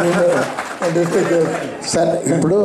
సార్. ఇప్పుడు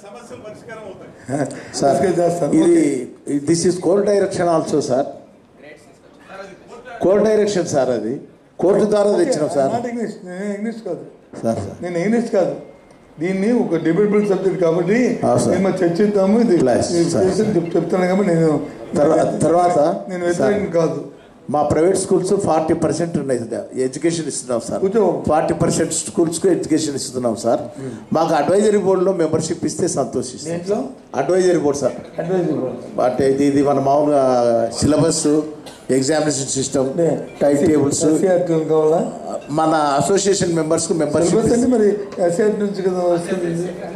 సార్ ఇది this is court direction also sir. Court direction sir, అది కోర్టు ద్వారా తెచ్చినాం సార్. ఇంగ్లీష్ నేను ఇంగ్లీష్ కాదు సార్ సార్ నేను ఇంగ్లీష్ కాదు దీన్ని ఒక డిబేటబుల్ సబ్జెక్ట్ కాబట్టి మేము చర్చిద్దాము. ఇది చెప్తాను కాబట్టి నేను తర్వాత నేను వ్యతిరేకం కాదు. మా ప్రైవేట్ స్కూల్స్ ఫార్టీ పర్సెంట్ ఉన్నాయి ఎడ్యుకేషన్ ఇస్తున్నాం సార్. ఫార్టీ పర్సెంట్ స్కూల్స్కు ఎడ్యుకేషన్ ఇస్తున్నాం సార్. మాకు అడ్వైజరీ బోర్డులో మెంబర్షిప్ ఇస్తే సంతోషిస్తాం. Advisory board sir. అంటే ఇది ఇది మన మామూలుగా syllabus, examination system, time tables మన అసోసియేషన్ మెంబర్స్కు మెంబర్షిప్ మరి నుంచి కదా వస్తుంది.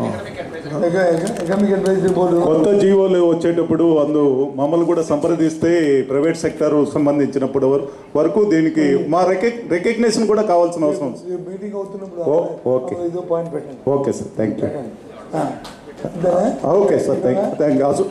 కొత్త జీవోలు వచ్చేటప్పుడు అందు మమ్మల్ని కూడా సంప్రదిస్తే ప్రైవేట్ సెక్టర్ సంబంధించినప్పుడు వరకు దీనికి మా రికగ్నేషన్ కూడా కావాల్సిన అవసరం. మీటింగ్ అవుతున్నప్పుడు ఓకే పాయింట్ పెట్టండి. Okay sir, thank you. Okay sir, thank you thank you.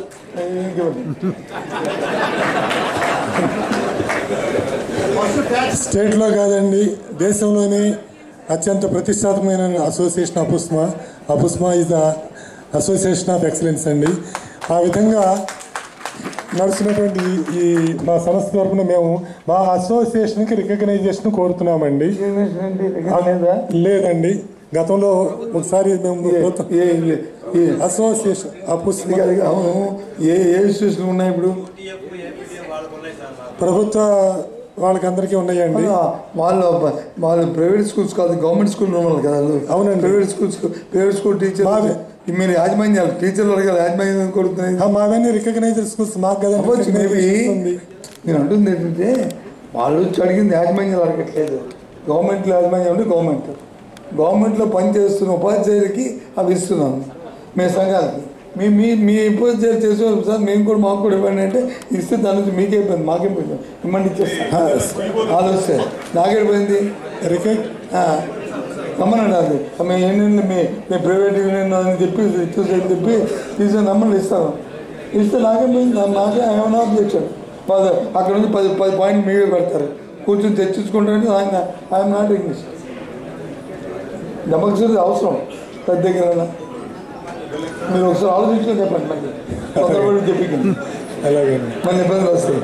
స్టేట్లో కాదండి, దేశంలోనే అత్యంత ప్రతిష్టాత్మకమైన association APUSMA. APUSMA is the association of excellence అండి. ఆ విధంగా నడుస్తున్నటువంటి ఈ మా సంస్థ తరఫున మేము మా అసోసియేషన్కి రికగ్నైజేషన్ కోరుతున్నామండి. లేదండి, గతంలో ఒకసారి మేము అసోసియేషన్ అపుస్మా ఏ ఏ ఇన్స్టిట్యూషన్ ఉన్నాయి ఇప్పుడు ప్రభుత్వ వాళ్ళకి అందరికీ ఉన్నాయండి. వాళ్ళు వాళ్ళు ప్రైవేట్ స్కూల్స్ కాదు, గవర్నమెంట్ స్కూల్ ఉన్నారు కదా. అవునండి, private schools private school teacher మీరు యాజమాన్యాలు టీచర్లు అడగాలి, యాజమాన్యం కొడుతున్నాయి. మావన్నీ రికగ్నైజ్డ్ స్కూల్స్ మాకు కదా. మేబీ నేను అంటుంది ఏంటంటే వాళ్ళు వచ్చి అడిగింది యాజమాన్యాలు అడగట్లేదు. గవర్నమెంట్లో యాజమాన్యం అంటే గవర్నమెంట్ గవర్నమెంట్లో పనిచేస్తున్న ఉపాధ్యాయులకి అవి ఇస్తున్నాను మేము సంఘాలకి. మీ మీ మీ ఉపాధ్యాయులు చేసే సార్ మేము కూడా మాకు కూడా ఇవ్వండి అంటే ఇస్తే దాని నుంచి మీకే పోయింది, మాకేం పోయింది, ఇవ్వండి ఇచ్చేస్తాను. ఆలోచిస్తే నాకేపోయింది రికెట్ నమ్మనండి. అది మేము ఏంటంటే మీ మీ ప్రైవేట్ యూనియన్ అని చెప్పి ఇచ్చేసి చెప్పి తీసుకుని నమ్మని ఇస్తాను. ఇస్తే నాకేం పోయింది, నాకే ఏమైనా అబ్జెక్షన్ అక్కడ నుంచి పది పది పాయింట్ మీవే పెడతారు, కూర్చొని తెచ్చుకుంటారంటే ఆయన ఐఎమ్ నాట్ ఇంగ్లీష్. డెమోక్రసీ అవసరం పెద్ద దగ్గర. మీరు ఒకసారి ఆలోచించుకొని చెప్పండి, మళ్ళీ తొందరపడి చెప్పి అలాగే మళ్ళీ ఇబ్బందులు వస్తాయి.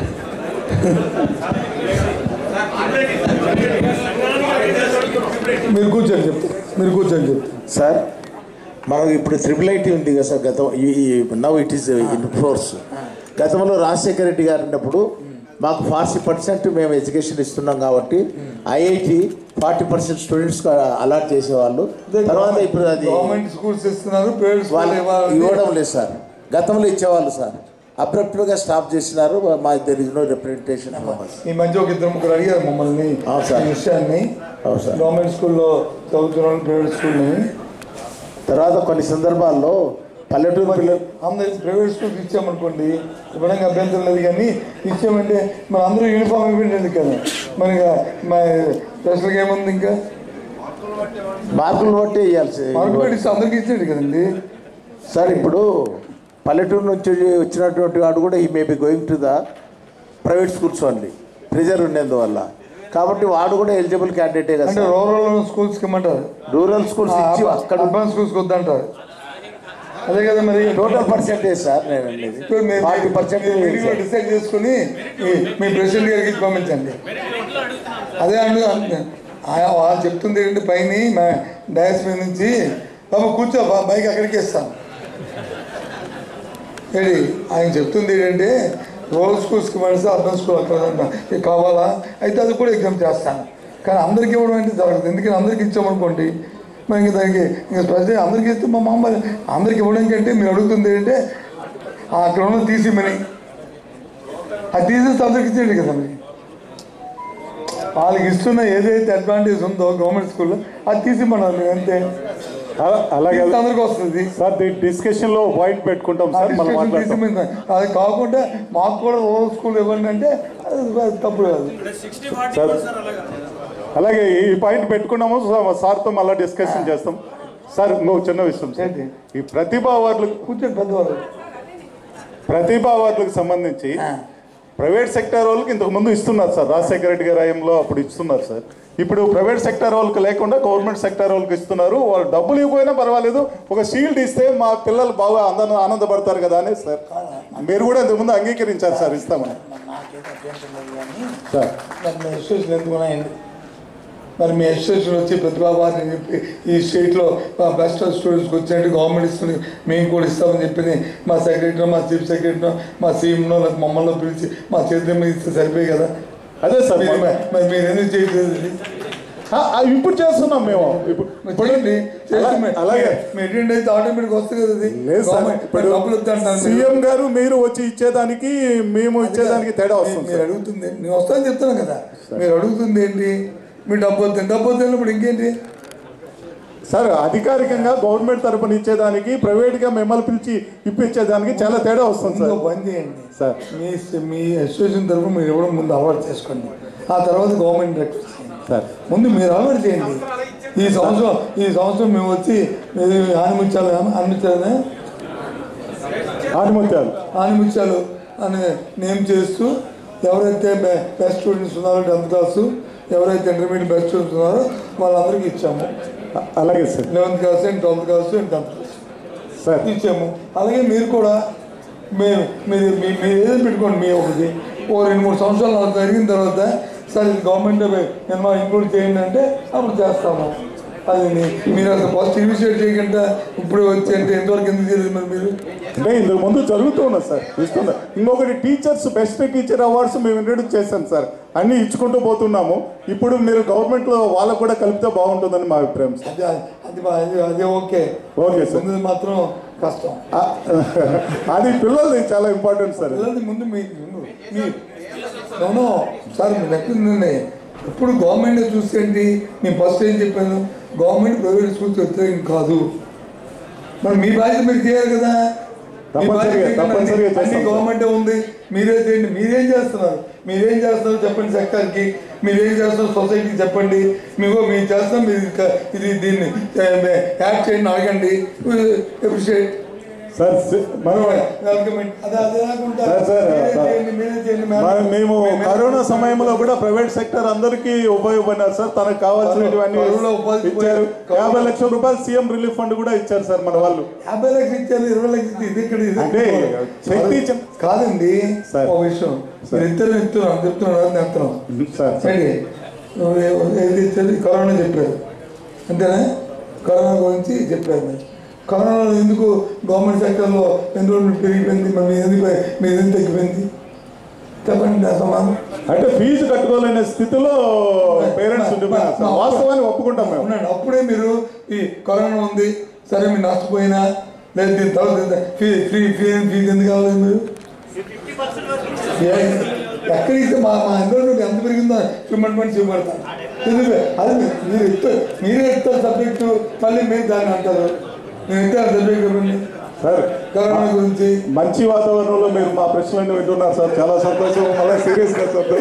మీరు కూర్చొని చెప్తారు, మీరు కూర్చొని చెప్తారు. సార్ మనకు ఇప్పుడు త్రిపుల్ ఐటీ ఉంది కదా సార్, గతం now it is in force. గతంలో రాజశేఖర రెడ్డి గారు ఉన్నప్పుడు మాకు ఫార్టీ పర్సెంట్ మేము ఎడ్యుకేషన్ ఇస్తున్నాం కాబట్టి ఐఐటి ఫార్టీ పర్సెంట్ స్టూడెంట్స్కి అలాట్ చేసేవాళ్ళు. తర్వాత ఇప్పుడు అది గవర్నమెంట్ స్కూల్స్ ఇస్తున్నారు, ప్రైవేట్ స్కూల్ ఇవ్వడం లేదు సార్. గతంలో ఇచ్చేవాళ్ళు సార్, అబ్రప్ట్గా స్టాప్ చేసినారు. మా దెర్ ఇస్ నో రిప్రజెంటేషన్. ఈ మధ్య ఒక ఇద్దరు ముగ్గురు అడిగారు మమ్మల్ని ఈ విషయాన్ని. గవర్నమెంట్ స్కూల్లో చదువుతున్నాను, ప్రైవేట్ స్కూల్ని. తర్వాత కొన్ని సందర్భాల్లో పల్లెటూరు పిల్లలు అందరికి ప్రైవేట్ స్కూల్కి ఇచ్చామనుకోండి, ఇవ్వడానికి అభ్యంతరం లేదు, కానీ ఇచ్చామంటే మన అందరూ యూనిఫామ్ ఇవ్వండి కదా. మనకి మా స్పెషల్గా ఏముంది, ఇంకా మార్కులు బట్టి ఇవ్వాల్సి మార్కులు పెట్టి అందరికీ ఇచ్చాడు కదండి సార్. ఇప్పుడు పల్లెటూరు నుంచి వచ్చినటువంటి వాడు కూడా ఈ may be going to the private schools only, pressure ఉండేందువల్ల. కాబట్టి వాడు కూడా ఎలిజిబుల్ క్యాండిడేటే కదా. అంటే రూరల్ స్కూల్స్కి ఇమ్మంటారు, రూరల్ స్కూల్స్ ఇచ్చి అక్కడ అర్బన్ స్కూల్స్కి వద్దంటారు. అదే కదా మరి టోటల్ పర్సెంటేజ్ సార్. నేను అనేది ఫార్టీ పర్సెంటేజ్ డిసైడ్ చేసుకుని మీ ప్రెసిడెంట్ గారికి పంపించండి. అదే అండి వాళ్ళు చెప్తుంది ఏంటంటే పైన మా డయాస్ మీద నుంచి, బాబు కూర్చో బైక్ అక్కడికి ఇస్తాను ఏంటి ఆయన చెప్తుంది ఏంటంటే రూరల్ స్కూల్స్కి మనిషి అర్బన్ స్కూల్ అక్కడ కావాలా, అయితే అది కూడా ఎగ్జామ్ చేస్తాను. కానీ అందరికీ ఇవ్వడం అంటే జరగదు, ఎందుకని అందరికీ ఇచ్చామనుకోండి మరి ఇంకా దానికి ఇంకా స్పెషల్ అందరికీ ఇస్తే మా మామూలు అందరికి ఇవ్వడానికి అంటే మీరు అడుగుతుంది ఏంటంటే అక్కడ ఉన్న తీసిమని అది తీసేస్తే అందరికి ఇచ్చేయండి కదా. మరి వాళ్ళకి ఇస్తున్న ఏదైతే అడ్వాంటేజ్ ఉందో గవర్నమెంట్ స్కూల్లో అది తీసిమన్నారు అంతే. అలాగే అందరికి వస్తుంది సార్. డిస్కషన్ లో పాయింట్ పెట్టుకుంటాం సార్. అది కాకుండా మాకు కూడా రూరల్ స్కూల్ ఇవ్వండి అంటే అది తప్పు కాదు సార్. అలాగే ఈ పాయింట్ పెట్టుకున్నాము సార్తో మళ్ళీ డిస్కషన్ చేస్తాం సార్. ఇంకొక చిన్న విషయం సార్, ఈ ప్రతిభా అవార్డులకు కూర్చొని పెద్దవాళ్ళు ప్రతిభా అవార్డులకు సంబంధించి ప్రైవేట్ సెక్టర్ వాళ్ళకి ఇంతకు ముందు ఇస్తున్నారు సార్. రాజశేఖర రెడ్డి గారి హయాంలో అప్పుడు ఇస్తున్నారు సార్. ఇప్పుడు ప్రైవేట్ సెక్టర్ వాళ్ళకి లేకుండా గవర్నమెంట్ సెక్టర్ వాళ్ళకి ఇస్తున్నారు. వాళ్ళు డబ్బులు ఇవ్వకపోయినా పర్వాలేదు, ఒక షీల్డ్ ఇస్తే మా పిల్లలు బాగా ఆనంద ఆనందపడతారు కదా అని సార్. మీరు కూడా ఇంతకుముందు అంగీకరించారు సార్, ఇస్తామని సార్. మరి మీ అసోసియేషన్ వచ్చి ప్రతిభావాన్ని అని చెప్పి ఈ స్టేట్లో బెస్ట్ స్టూడెంట్స్కి వచ్చినట్టు గవర్నమెంట్ ఇస్తుంది, మేము కూడా ఇస్తామని చెప్పింది మా సెక్రటరీ, మా చీఫ్ సెక్రటరీ, మా సీఎంనో లేకపోతే మమ్మల్ని పిలిచి మా చేతి మీద ఇస్తే సరిపోయి కదా. అదే సార్. మరి మీరు ఎందుకు చేయట్లేదు? ఇప్పుడు చేస్తున్నాం మేము. ఇప్పుడండి అలాగే మీ అటెండ్ అయితే ఆటోమేటిక్ వస్తుంది కదా. అది డబ్బులు వద్దంటాను. సీఎం గారు మీరు వచ్చి ఇచ్చేదానికి మేము ఇచ్చేదానికి తేడా వస్తుంది. మీరు అడుగుతుంది నేను వస్తాను చెప్తాను కదా. మీరు అడుగుతుంది ఏంటి? మీ డబ్బు వద్దు డబ్బు వద్దు ఇంకేంటి సార్? అధికారికంగా గవర్నమెంట్ తరఫున ఇచ్చేదానికి ప్రైవేట్గా మిమ్మల్ని పిలిచి ఇప్పించేదానికి చాలా తేడా వస్తుంది సార్. పని చేయండి సార్, మీ మీ అసోసియేషన్ తరఫున మీరు ఇవ్వడం ముందు అవార్డు చేసుకోండి, ఆ తర్వాత గవర్నమెంట్ రిక్వెస్ట్ చేయండి సార్. ముందు మీరు అవార్డు చేయండి. ఈ సంవత్సరం ఈ సంవత్సరం మేము వచ్చి ఆనిముత్యాలు ఆనిముత్యాలు ఆనిముత్యాలు ఆనిముత్యాలు అని నేమ్ చేస్తూ ఎవరైతే బెస్ట్ స్టూడెంట్స్ ఉన్నారో టెన్త్ క్లాసు, ఎవరైతే ఇంటర్మీడియట్ బెస్ట్ స్టూడెంట్స్ ఉన్నారో వాళ్ళందరికీ ఇచ్చాము. అలాగే sir. Eleventh class and twelfth class and tenth class sir ఇచ్చాము. అలాగే మీరు కూడా మీరు మీరు మీరు ఏదైనా పెట్టుకోండి. మీ ఒకటి ఓ రెండు మూడు సంవత్సరాలు నాకు జరిగిన తర్వాత సార్ ఇది గవర్నమెంట్ నిర్మాణం ఇంక్లూడ్ చేయండి అంటే అప్పుడు చేస్తాము. అది మీరు అసలు ఫస్ట్ ఇనిషియేట్ చేయకుండా ఇప్పుడు వచ్చి అంటే ఎంతవరకు ఎందుకు చేయలేదు మరి మీరు? అంటే ఇంతకు ముందు జరుగుతూ ఉన్నది సార్, ఇస్తున్నా. ఇంకొకటి టీచర్స్ బెస్ట్ టీచర్ అవార్డ్స్ మేము ఇంట్రడ్యూస్ చేశాం సార్, అన్నీ ఇచ్చుకుంటూ పోతున్నాము. ఇప్పుడు మీరు గవర్నమెంట్లో వాళ్ళకు కూడా కలిపితే బాగుంటుందని మా అభిప్రాయం సార్. అది అది అది ఓకే ఓకే సార్. ముందు మాత్రం కష్టం, అది పిల్లలది చాలా ఇంపార్టెంట్ సార్. పిల్లలది ముందు మీ మీ అవును సార్ మీరు ఎక్కడుందండి. ఇప్పుడు గవర్నమెంట్ చూస్తే ఏంటి, నేను ఫస్ట్ ఏం చెప్పాను, గవర్నమెంట్ ప్రైవేట్ స్కూల్స్ వ్యతిరేకం కాదు. మరి మీ బాధ్యత మీరు చేయాలి కదా. అన్ని గవర్నమెంటే ఉంది, మీరే చేయండి. మీరేం చేస్తున్నారు మీరేం చేస్తున్నారు చెప్పండి సెక్టర్కి, మీరేం చేస్తున్నారు సొసైటీకి చెప్పండి. మీకు మేము చేస్తాం, మీరు ఇది దీన్ని యాడ్ చేయండి, అడగండి, అప్రిషియేట్. సార్ మనం మేము కరోనా సమయంలో కూడా ప్రైవేట్ సెక్టర్ అందరికీ ఉపయోగపడినారు సార్. తనకు కావాల్సినటువంటి ఇచ్చారు. యాభై లక్షల రూపాయలు సీఎం రిలీఫ్ ఫండ్ కూడా ఇచ్చారు సార్ మన వాళ్ళు. యాభై లక్షలు ఇచ్చారు, ఇరవై లక్షలు ఇది ఇక్కడ అంటే శక్తి కాదండి. ఒక విషయం ఇద్దరు చెప్తున్నాం చెప్తున్నాను చెప్తున్నాం సరే ఏది ఇచ్చారు? కరోనా చెప్పారు అంతేనా? కరోనా గురించి చెప్పారు. మీరు కరోనాలో ఎందుకు గవర్నమెంట్ సెక్టర్లో ఎన్రోల్మెంట్ పెరిగిపోయింది, మరి ఎందుకు మీరు ఎందుకు తగ్గిపోయింది చెప్పండి. సమానం అంటే ఫీజు కట్టుకోలేని స్థితిలో పేరెంట్స్ వాస్తవాన్ని ఒప్పుకుంటాం మేము. ఉన్నాడు అప్పుడే మీరు ఈ కరోనా ఉంది సరే మీరు నష్టపోయినా లేదు దీని తర్వాత ఫీ ఫ్రీ ఫీ ఫీజు ఎందుకు కావాలి? మీరు ఎక్కడికి మా మా ఎన్రోల్మెంట్ ఎంత పెరిగిందో చూపెట్టమని చూపెడతాను. ఎందుకు అది మీరు ఇస్తారు, మీరే ఇస్తారు సబ్జెక్టు, మళ్ళీ మీరు దాన్ని అంటారు. నేను ఇస్తాను సబ్జెక్ట్ చెప్పండి సార్. కరోనా గురించి మంచి వాతావరణంలో మీరు మా ప్రశ్నలన్నీ వింటున్నారు సార్. చాలా సంతోషం. మళ్ళీ సీరియస్ గా సార్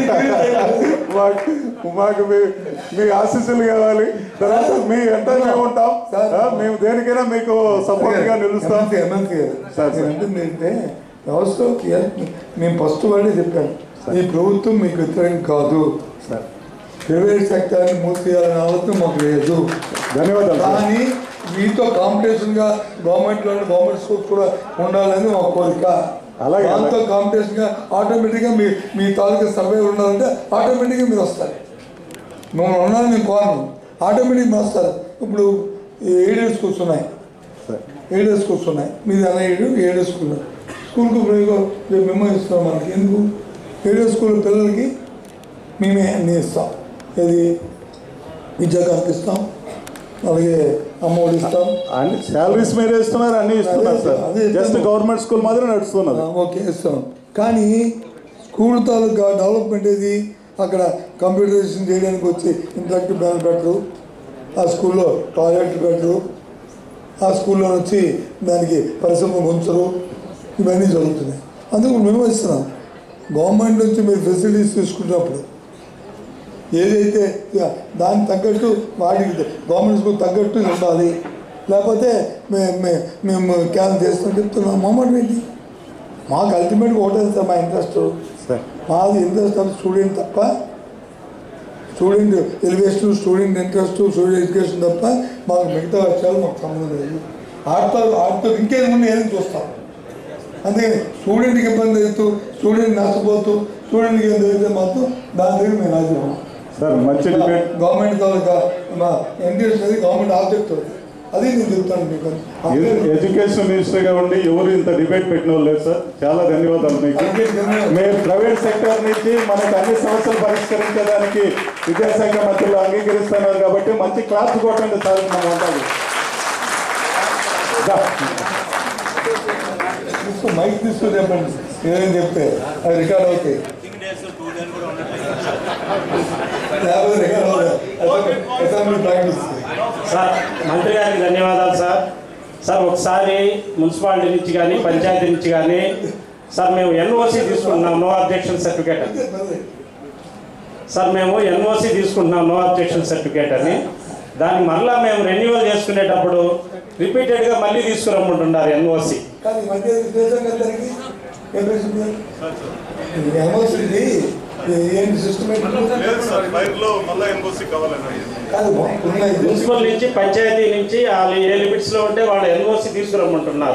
మాకు మాకు మీ మీ ఆశీస్సులు కావాలి. తర్వాత మీ ఎంత మేము ఉంటాం, మేము దేనికైనా మీకు సపోర్ట్ గా నిలుస్తాం. సార్ ఏంటంటే వ్యవస్థ మేము ఫస్ట్ వాళ్ళే చెప్పాను, ఈ ప్రభుత్వం మీకు వ్యతిరేకం కాదు సార్. ప్రైవేట్ సెక్టార్ని మూసేయాలని ఆలోచన మాకు లేదు. ధన్యవాదాలు. కానీ మీతో కాంపిటీషన్ గా గవర్నమెంట్ లో గవర్నమెంట్ స్కూల్స్ కూడా ఉండాలని మా కోరిక. అలాగే దాంతో కాంపిటీషన్ గా ఆటోమేటిక్ గా మీ మీ తాలూకా సర్వే ఉండాలంటే ఆటోమేటిక్ గా మీరు వస్తారు. మేము ఉండాలని మేము కోరను, ఆటోమేటిక్ మీరు వస్తారు. ఇప్పుడు ఎయిడెడ్ స్కూల్స్ ఉన్నాయి, ఎయిడెడ్ స్కూల్స్ ఉన్నాయి. మీది అన్న ఎయిడ్ ఎయిడెడ్ స్కూల్ స్కూల్కి మేము ఇస్తాం. మనకి ఎందుకు ఎయిడెడ్ స్కూల్ పిల్లలకి మేమే అన్నీ ఇస్తాం. ఇది విద్యా కల్పిస్తాం, అలాగే అమౌంట్ ఇస్తాం. అన్ని శాలరీస్ మీరే ఇస్తున్నారు, అన్ని ఇస్తున్నారు సార్. జస్ట్ గవర్నమెంట్ స్కూల్ మాత్రం నడుస్తున్నారు. ఓకే ఇస్తాం. కానీ స్కూల్ తాలూకా డెవలప్మెంట్ ఏది? అక్కడ కంప్యూటరైజేషన్ చేయడానికి వచ్చి ఇంటరాక్టివ్ ప్యానల్ పెట్టరు, ఆ స్కూల్లో టాయిలెట్లు పెట్టరు, ఆ స్కూల్లో వచ్చి దానికి పరిశ్రమ ఉంచరు. ఇవన్నీ జరుగుతున్నాయి. అందుకు మేము ఇస్తున్నాం. గవర్నమెంట్ నుంచి మీరు ఫెసిలిటీస్ తీసుకున్నప్పుడు ఏదైతే దానికి తగ్గట్టు వాటికి గవర్నమెంట్ స్కూల్ తగ్గట్టు ఉండాలి. లేకపోతే మేము మేము క్యాన్ చేస్తాం చెప్తున్నాం. మామూలు ఏంటి మాకు అల్టిమేట్గా ఒకటే సార్ మా ఇంట్రెస్ట్. మాది ఇంట్రెస్ట్ అంటే స్టూడెంట్ తప్ప, student elevation, student interest, student education తప్ప మాకు మిగతా విషయాలు మాకు సంబంధం లేదు. ఆడతారు ఆడుతూ ఇంకేముంది ఏదైనా చూస్తాం. అందుకని స్టూడెంట్కి ఇబ్బంది అవుతూ, స్టూడెంట్ నష్టపోతూ, స్టూడెంట్కి ఏం జరిగితే మాత్రం దాని దగ్గర మేము రాజీ సార్. మంచి గవర్నమెంట్ తాలూకా మా ఎడ్యుకేషన్ అది గవర్నమెంట్ ఆబ్జెక్ట్ అవుతుంది. అది నేను చెప్తాను మీకు. ఎడ్యుకేషన్ మినిస్టర్గా ఉండి ఎవరు ఇంత డిబేట్ పెట్టిన వాళ్ళు లేదు సార్. చాలా ధన్యవాదాలు మీకు. మేము ప్రైవేట్ సెక్టర్ నుంచి మనకు అన్ని సమస్యలు పరిష్కరించడానికి విద్యాశాఖ మంత్రులు అంగీకరిస్తున్నారు కాబట్టి మంచి క్లాస్ కొట్టండి సార్. మనం ఉంటాము మైక్ తీసుకుని చెప్పండి, ఏదైనా చెప్తే అది రికార్డ్ అవుతాయి. సార్ మంత్రి గారికి ధన్యవాదాలు సార్. సార్ ఒకసారి మున్సిపాలిటీ నుంచి కానీ పంచాయతీ నుంచి కానీ సార్ మేము ఎన్ఓసి తీసుకుంటున్నాం, నో అబ్జెక్షన్ సర్టిఫికేట్ అని. సార్ మేము ఎన్ఓసి తీసుకుంటున్నాం, నో అబ్జెక్షన్ సర్టిఫికేట్ అని. దాన్ని మరలా మేము రెన్యువల్ చేసుకునేటప్పుడు రిపీటెడ్గా మళ్ళీ తీసుకురమ్మంటున్నారు ఎన్ఓసి. మున్సిపల్ నుంచి పంచాయతీ నుంచి వాళ్ళు ఏ లిమిట్స్ లో ఉంటే వాళ్ళ ఎన్ఓసి తీసుకురమ్మంటున్నారు.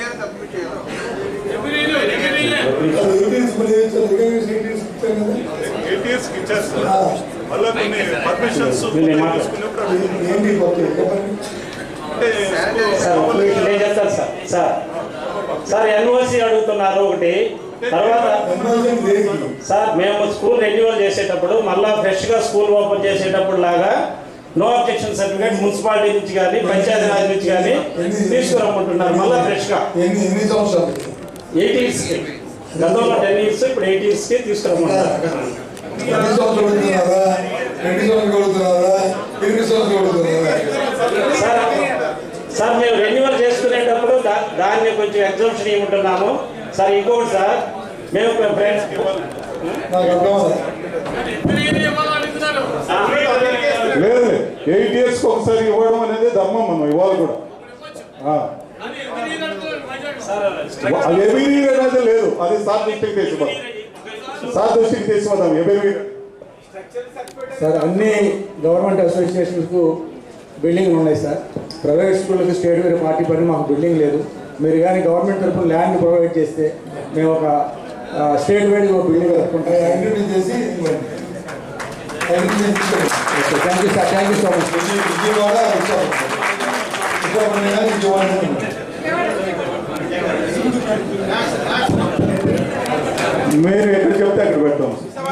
నేను చెప్తాను సార్. సార్ సార్ ఎన్ఓసి అడుగుతున్నారు ఒకటి. తర్వాత సార్ మేము స్కూల్ రెన్యువల్ చేసేటప్పుడు మళ్ళీ ఫ్రెష్గా స్కూల్ ఓపెన్ చేసేటప్పుడు లాగా నో అబ్జెక్షన్ సర్టిఫికేట్ మున్సిపాలిటీ నుంచి కానీ పంచాయతీ రాజ్ నుంచి కానీ తీసుకురమ్మంటున్నారు మళ్ళీ ఫ్రెష్గా. ఎయిట్ ఇయర్స్ గతంలో టెన్ ఇయర్స్ ఇప్పుడు ఎయిట్ ఇయర్స్కి తీసుకురమ్మంటున్నారు. సార్ సార్ మేము రెన్యువల్ చేసుకునేటప్పుడు దాన్ని కొంచెం ఎగ్జామ్షన్ ఇవ్వమంటున్నాము సార్. ఇంకొకటి సార్ మేము ఫ్రెండ్స్ లేదు ఎయిట్ ఇయర్స్ ఒకసారి ఇవ్వడం అనేది ధర్మం మనం ఇవ్వాలి కూడా. ఎబినీర్ అనేది లేదు, అది సార్ దృష్టికి తెచ్చిపోతాం, సార్ దృష్టికి తెచ్చిపోతాం ఎబినీర్. సార్ అన్ని గవర్నమెంట్ అసోసియేషన్స్కు బిల్డింగ్లు ఉన్నాయి సార్. ప్రైవేట్ స్కూళ్ళకి స్టేట్ వేరే పార్టీ పని మాకు బిల్డింగ్ లేదు. మీరు కానీ గవర్నమెంట్ తరఫున ల్యాండ్ ప్రొవైడ్ చేస్తే మేము ఒక స్టేట్ వైడ్ ఒక బిల్డింగ్ కట్టుకుంటాం. చేసి thank you sir, thank you so much. Vijayawada Vijayawada మీరు ఎక్కడ చెప్తే అక్కడ పెడతాం.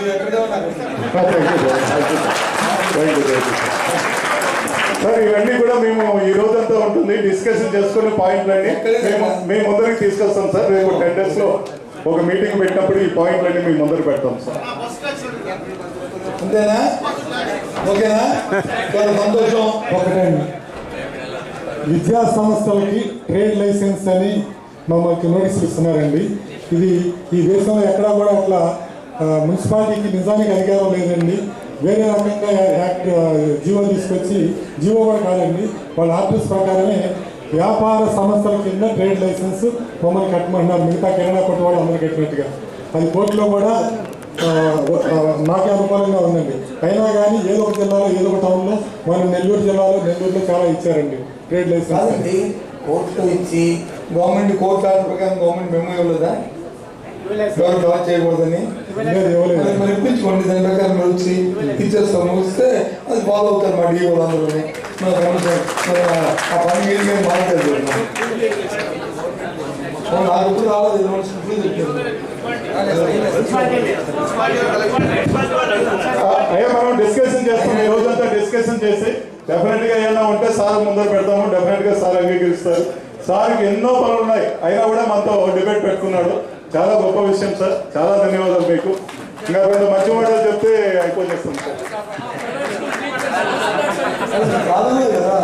సార్ ఇవన్నీ కూడా మేము ఈ రోజంతా ఉంటుంది డిస్కషన్ చేసుకునే పాయింట్లన్నీ మేము మేము ముందరికి తీసుకొస్తాం సార్. రేపు టెన్ డేస్ లో ఒక మీటింగ్ పెట్టినప్పుడు ఈ పాయింట్లన్నీ మేము ముందర పెడతాం సార్. అంతేనా? ఓకేనా? సంతోషం. ఒకటండి, విద్యా సంస్థలకి ట్రేడ్ లైసెన్స్ అని మమ్మల్ని నోటీసులు ఇస్తున్నారండి. ఇది ఈ దేశంలో ఎక్కడా కూడా అట్లా మున్సిపాలిటీకి నిజానికి అధికారం లేదండి. వేరే రకంగా యాక్ట్ జీవో తీసుకొచ్చి, జీవో కూడా కాదండి, వాళ్ళ ఆర్టిస్ట్ ప్రకారమే వ్యాపార సంస్థల కింద ట్రేడ్ లైసెన్స్ మమ్మల్ని కట్టమంటున్నారు. మిగతా కిరాణా కొట్టు వాళ్ళు అందరూ కట్టినట్టుగా అది కోర్టులో కూడా నాకే అనుకూలంగా ఉందండి. అయినా కానీ ఏదో ఒక జిల్లాలో ఏదో ఒక టౌన్లో, మన నెల్లూరు జిల్లాలో నెల్లూరులో చాలా ఇచ్చారండి ట్రేడ్ లైసెన్స్. కోర్టులో ఇచ్చి గవర్నమెంట్ కోర్టు ఆర్డర్ ప్రకారం గవర్నమెంట్ మెమో ఇవ్వలేదా గవర్నమెంట్ అలా చేయకూడదని? మరి ఇప్పించుకోండి, దాని ప్రకారం మీరు వచ్చి టీచర్స్ ముగిస్తే అది ఫాలో అవుతారు మా డిఓ అందరూ. ఆ పని మీరు మేము మాట్లాడలేదు. నాకు ఎప్పుడు రాలేదు, అయ్యా మనం డిస్కషన్ చేస్తాం ఈ రోజంతా. డిస్కషన్ చేసి డెఫినెట్ గా ఏమైనా ఉంటే సార్ ముందర పెడతాము. డెఫినెట్ గా సార్ అంగీకరిస్తారు. సార్కి ఎన్నో పనులు ఉన్నాయి, అయినా కూడా మనతో డిబేట్ పెట్టుకున్నాడు. చాలా గొప్ప విషయం సార్, చాలా ధన్యవాదాలు మీకు. ఇంకా కొంత మంచి మాటలు చెప్తే అయిపోచేస్తాం సార్. కాదనే కదా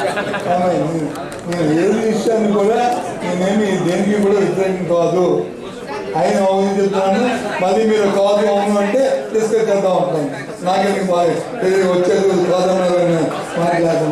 నేను ఏ విషయాన్ని కూడా నేనేమి దేనికి కూడా వ్యతిరేకం కాదు. ఆయన అవును చెప్తాను, మళ్ళీ మీరు కాదు అవును అంటే డిస్కస్ చేద్దాం ఉంటాను. నాకేమి బాగా వచ్చేది కాదన్న మాట్లాడదాం.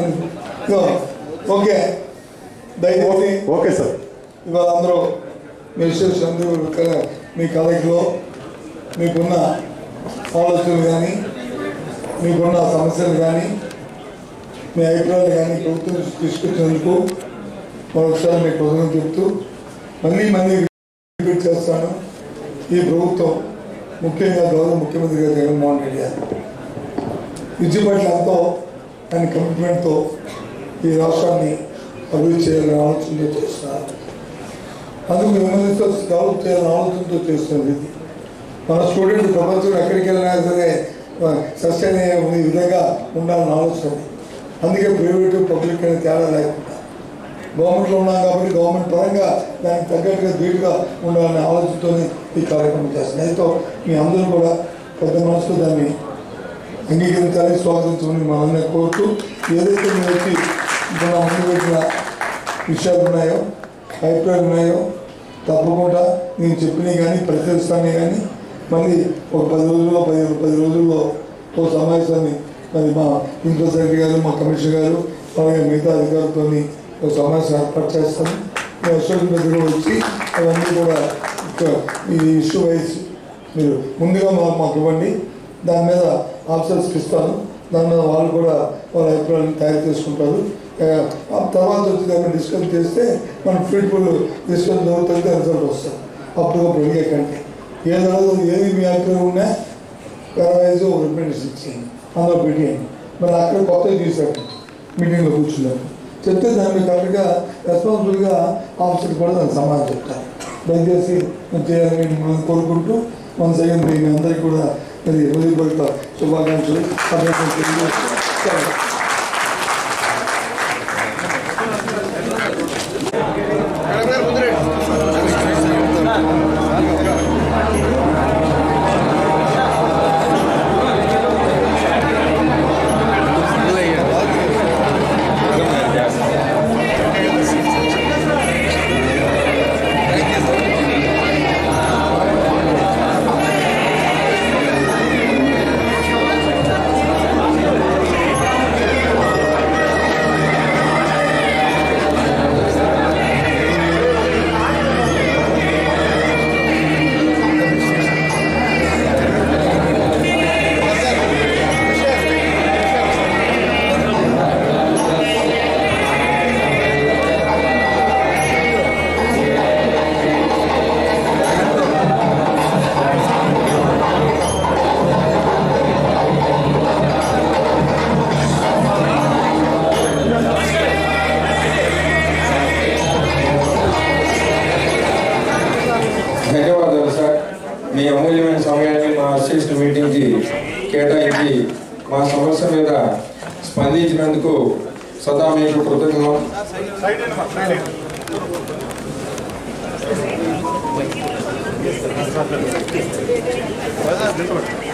ఓకే, దయచేసి ఓకే సార్. ఇవాళ అందరూ మీ విశేష అందరూ మీ కలెక్టర్లో మీకున్న ఆలోచనలు కానీ, మీకున్న సమస్యలు కానీ, మీ అభిప్రాయాలు కానీ ప్రభుత్వం తీసుకొచ్చినందుకు మరొకసారి మీకు కృతజ్ఞతలు చెప్తూ మళ్ళీ మళ్ళీ రిపీట్ చేస్తాను. ఈ ప్రభుత్వం ముఖ్యంగా గౌరవ ముఖ్యమంత్రి గారు జగన్మోహన్ రెడ్డి గారు విద్య పట్ల ఎంతో ఆయన కమిట్మెంట్తో ఈ రాష్ట్రాన్ని అభివృద్ధి చేయాలని ఆలోచనతో చేస్తున్నారు. అందుకు విమర్శిస్తూ డెవలప్ చేయాలని ఆలోచనతో చేస్తుంది. ఇది మన స్టూడెంట్ ప్రపంచంలో ఎక్కడికి వెళ్ళినా సరే సస్టైన్ అయ్యే విధంగా ఉండాలని ఆలోచన. అందుకే ప్రైవేటు పబ్లిక్ అనే తేడా లేకుండా గవర్నమెంట్లో ఉన్నాం కాబట్టి గవర్నమెంట్ పరంగా దానికి తగ్గట్టుగా ధీటుగా ఉండాలనే ఆలోచనతోనే ఈ కార్యక్రమం చేస్తుంది. అయితే మీ అందరూ కూడా పెద్ద మనసుతో దాన్ని అంగీకరించాలి, స్వాగతించమని మనందరినీ కోరుతూ, ఏదైతే మీరు వచ్చి ఇప్పుడు నా ముందు పెట్టిన విషయాలు ఉన్నాయో, అభిప్రాయాలు ఉన్నాయో తప్పకుండా నేను చెప్పినవి కానీ ప్రతిస్తానే కానీ మళ్ళీ ఒక పది రోజుల్లో పది పది రోజుల్లో ఒక సమావేశాన్ని మరి మా ప్రిన్సిపల్ సెక్రటరీ గారు, మా కమిషనర్ గారు, అలాగే మిగతా అధికారులతో ఒక సమావేశం ఏర్పాటు చేస్తాను. మీ అసోసియేషన్ దగ్గర వచ్చి అవన్నీ కూడా ఈ ఇష్యూ వైజ్ మీరు ముందుగా మా మాకు ఇవ్వండి. దాని మీద ఆఫీసర్స్కి ఇస్తాను. దాని మీద వాళ్ళు కూడా వాళ్ళ అభిప్రాయాలను తయారు చేసుకుంటారు. తర్వాత వచ్చి దాన్ని డిస్కస్ చేస్తే మనం ఫ్రూట్ఫుల్ డిస్కస్ జరుగుతుంది, రిజల్ట్ వస్తుంది. అప్పటికప్పుడు అడిగే కంటే ఏదో ఏది మీ అభిప్రాయం ఉన్నా వైజ్ ఒక రిప్రజెంటేషన్ ఇచ్చేయండి, అందులో పెట్టేయండి. మరి అక్కడ కొత్తగా తీసాడు మీటింగ్లో కూర్చున్నారు చెప్తే దాన్ని కరెక్ట్గా రెస్పాన్సిబుల్గా ఆఫీసర్కి కూడా దానికి సమాధానం చెప్తారు. దయచేసి చేయాలని మనం కోరుకుంటూ మన సెకండ్ మీ అందరికీ కూడా మరి హృదయపూర్వక శుభాకాంక్షలు తెలియజేస్తాను. మీ అమూల్యమైన సమయాన్ని మా అసోసియేషన్ మీటింగ్కి కేటాయించి మా సమస్య మీద స్పందించినందుకు సదా మీకు కృతజ్ఞతలు. Gracias.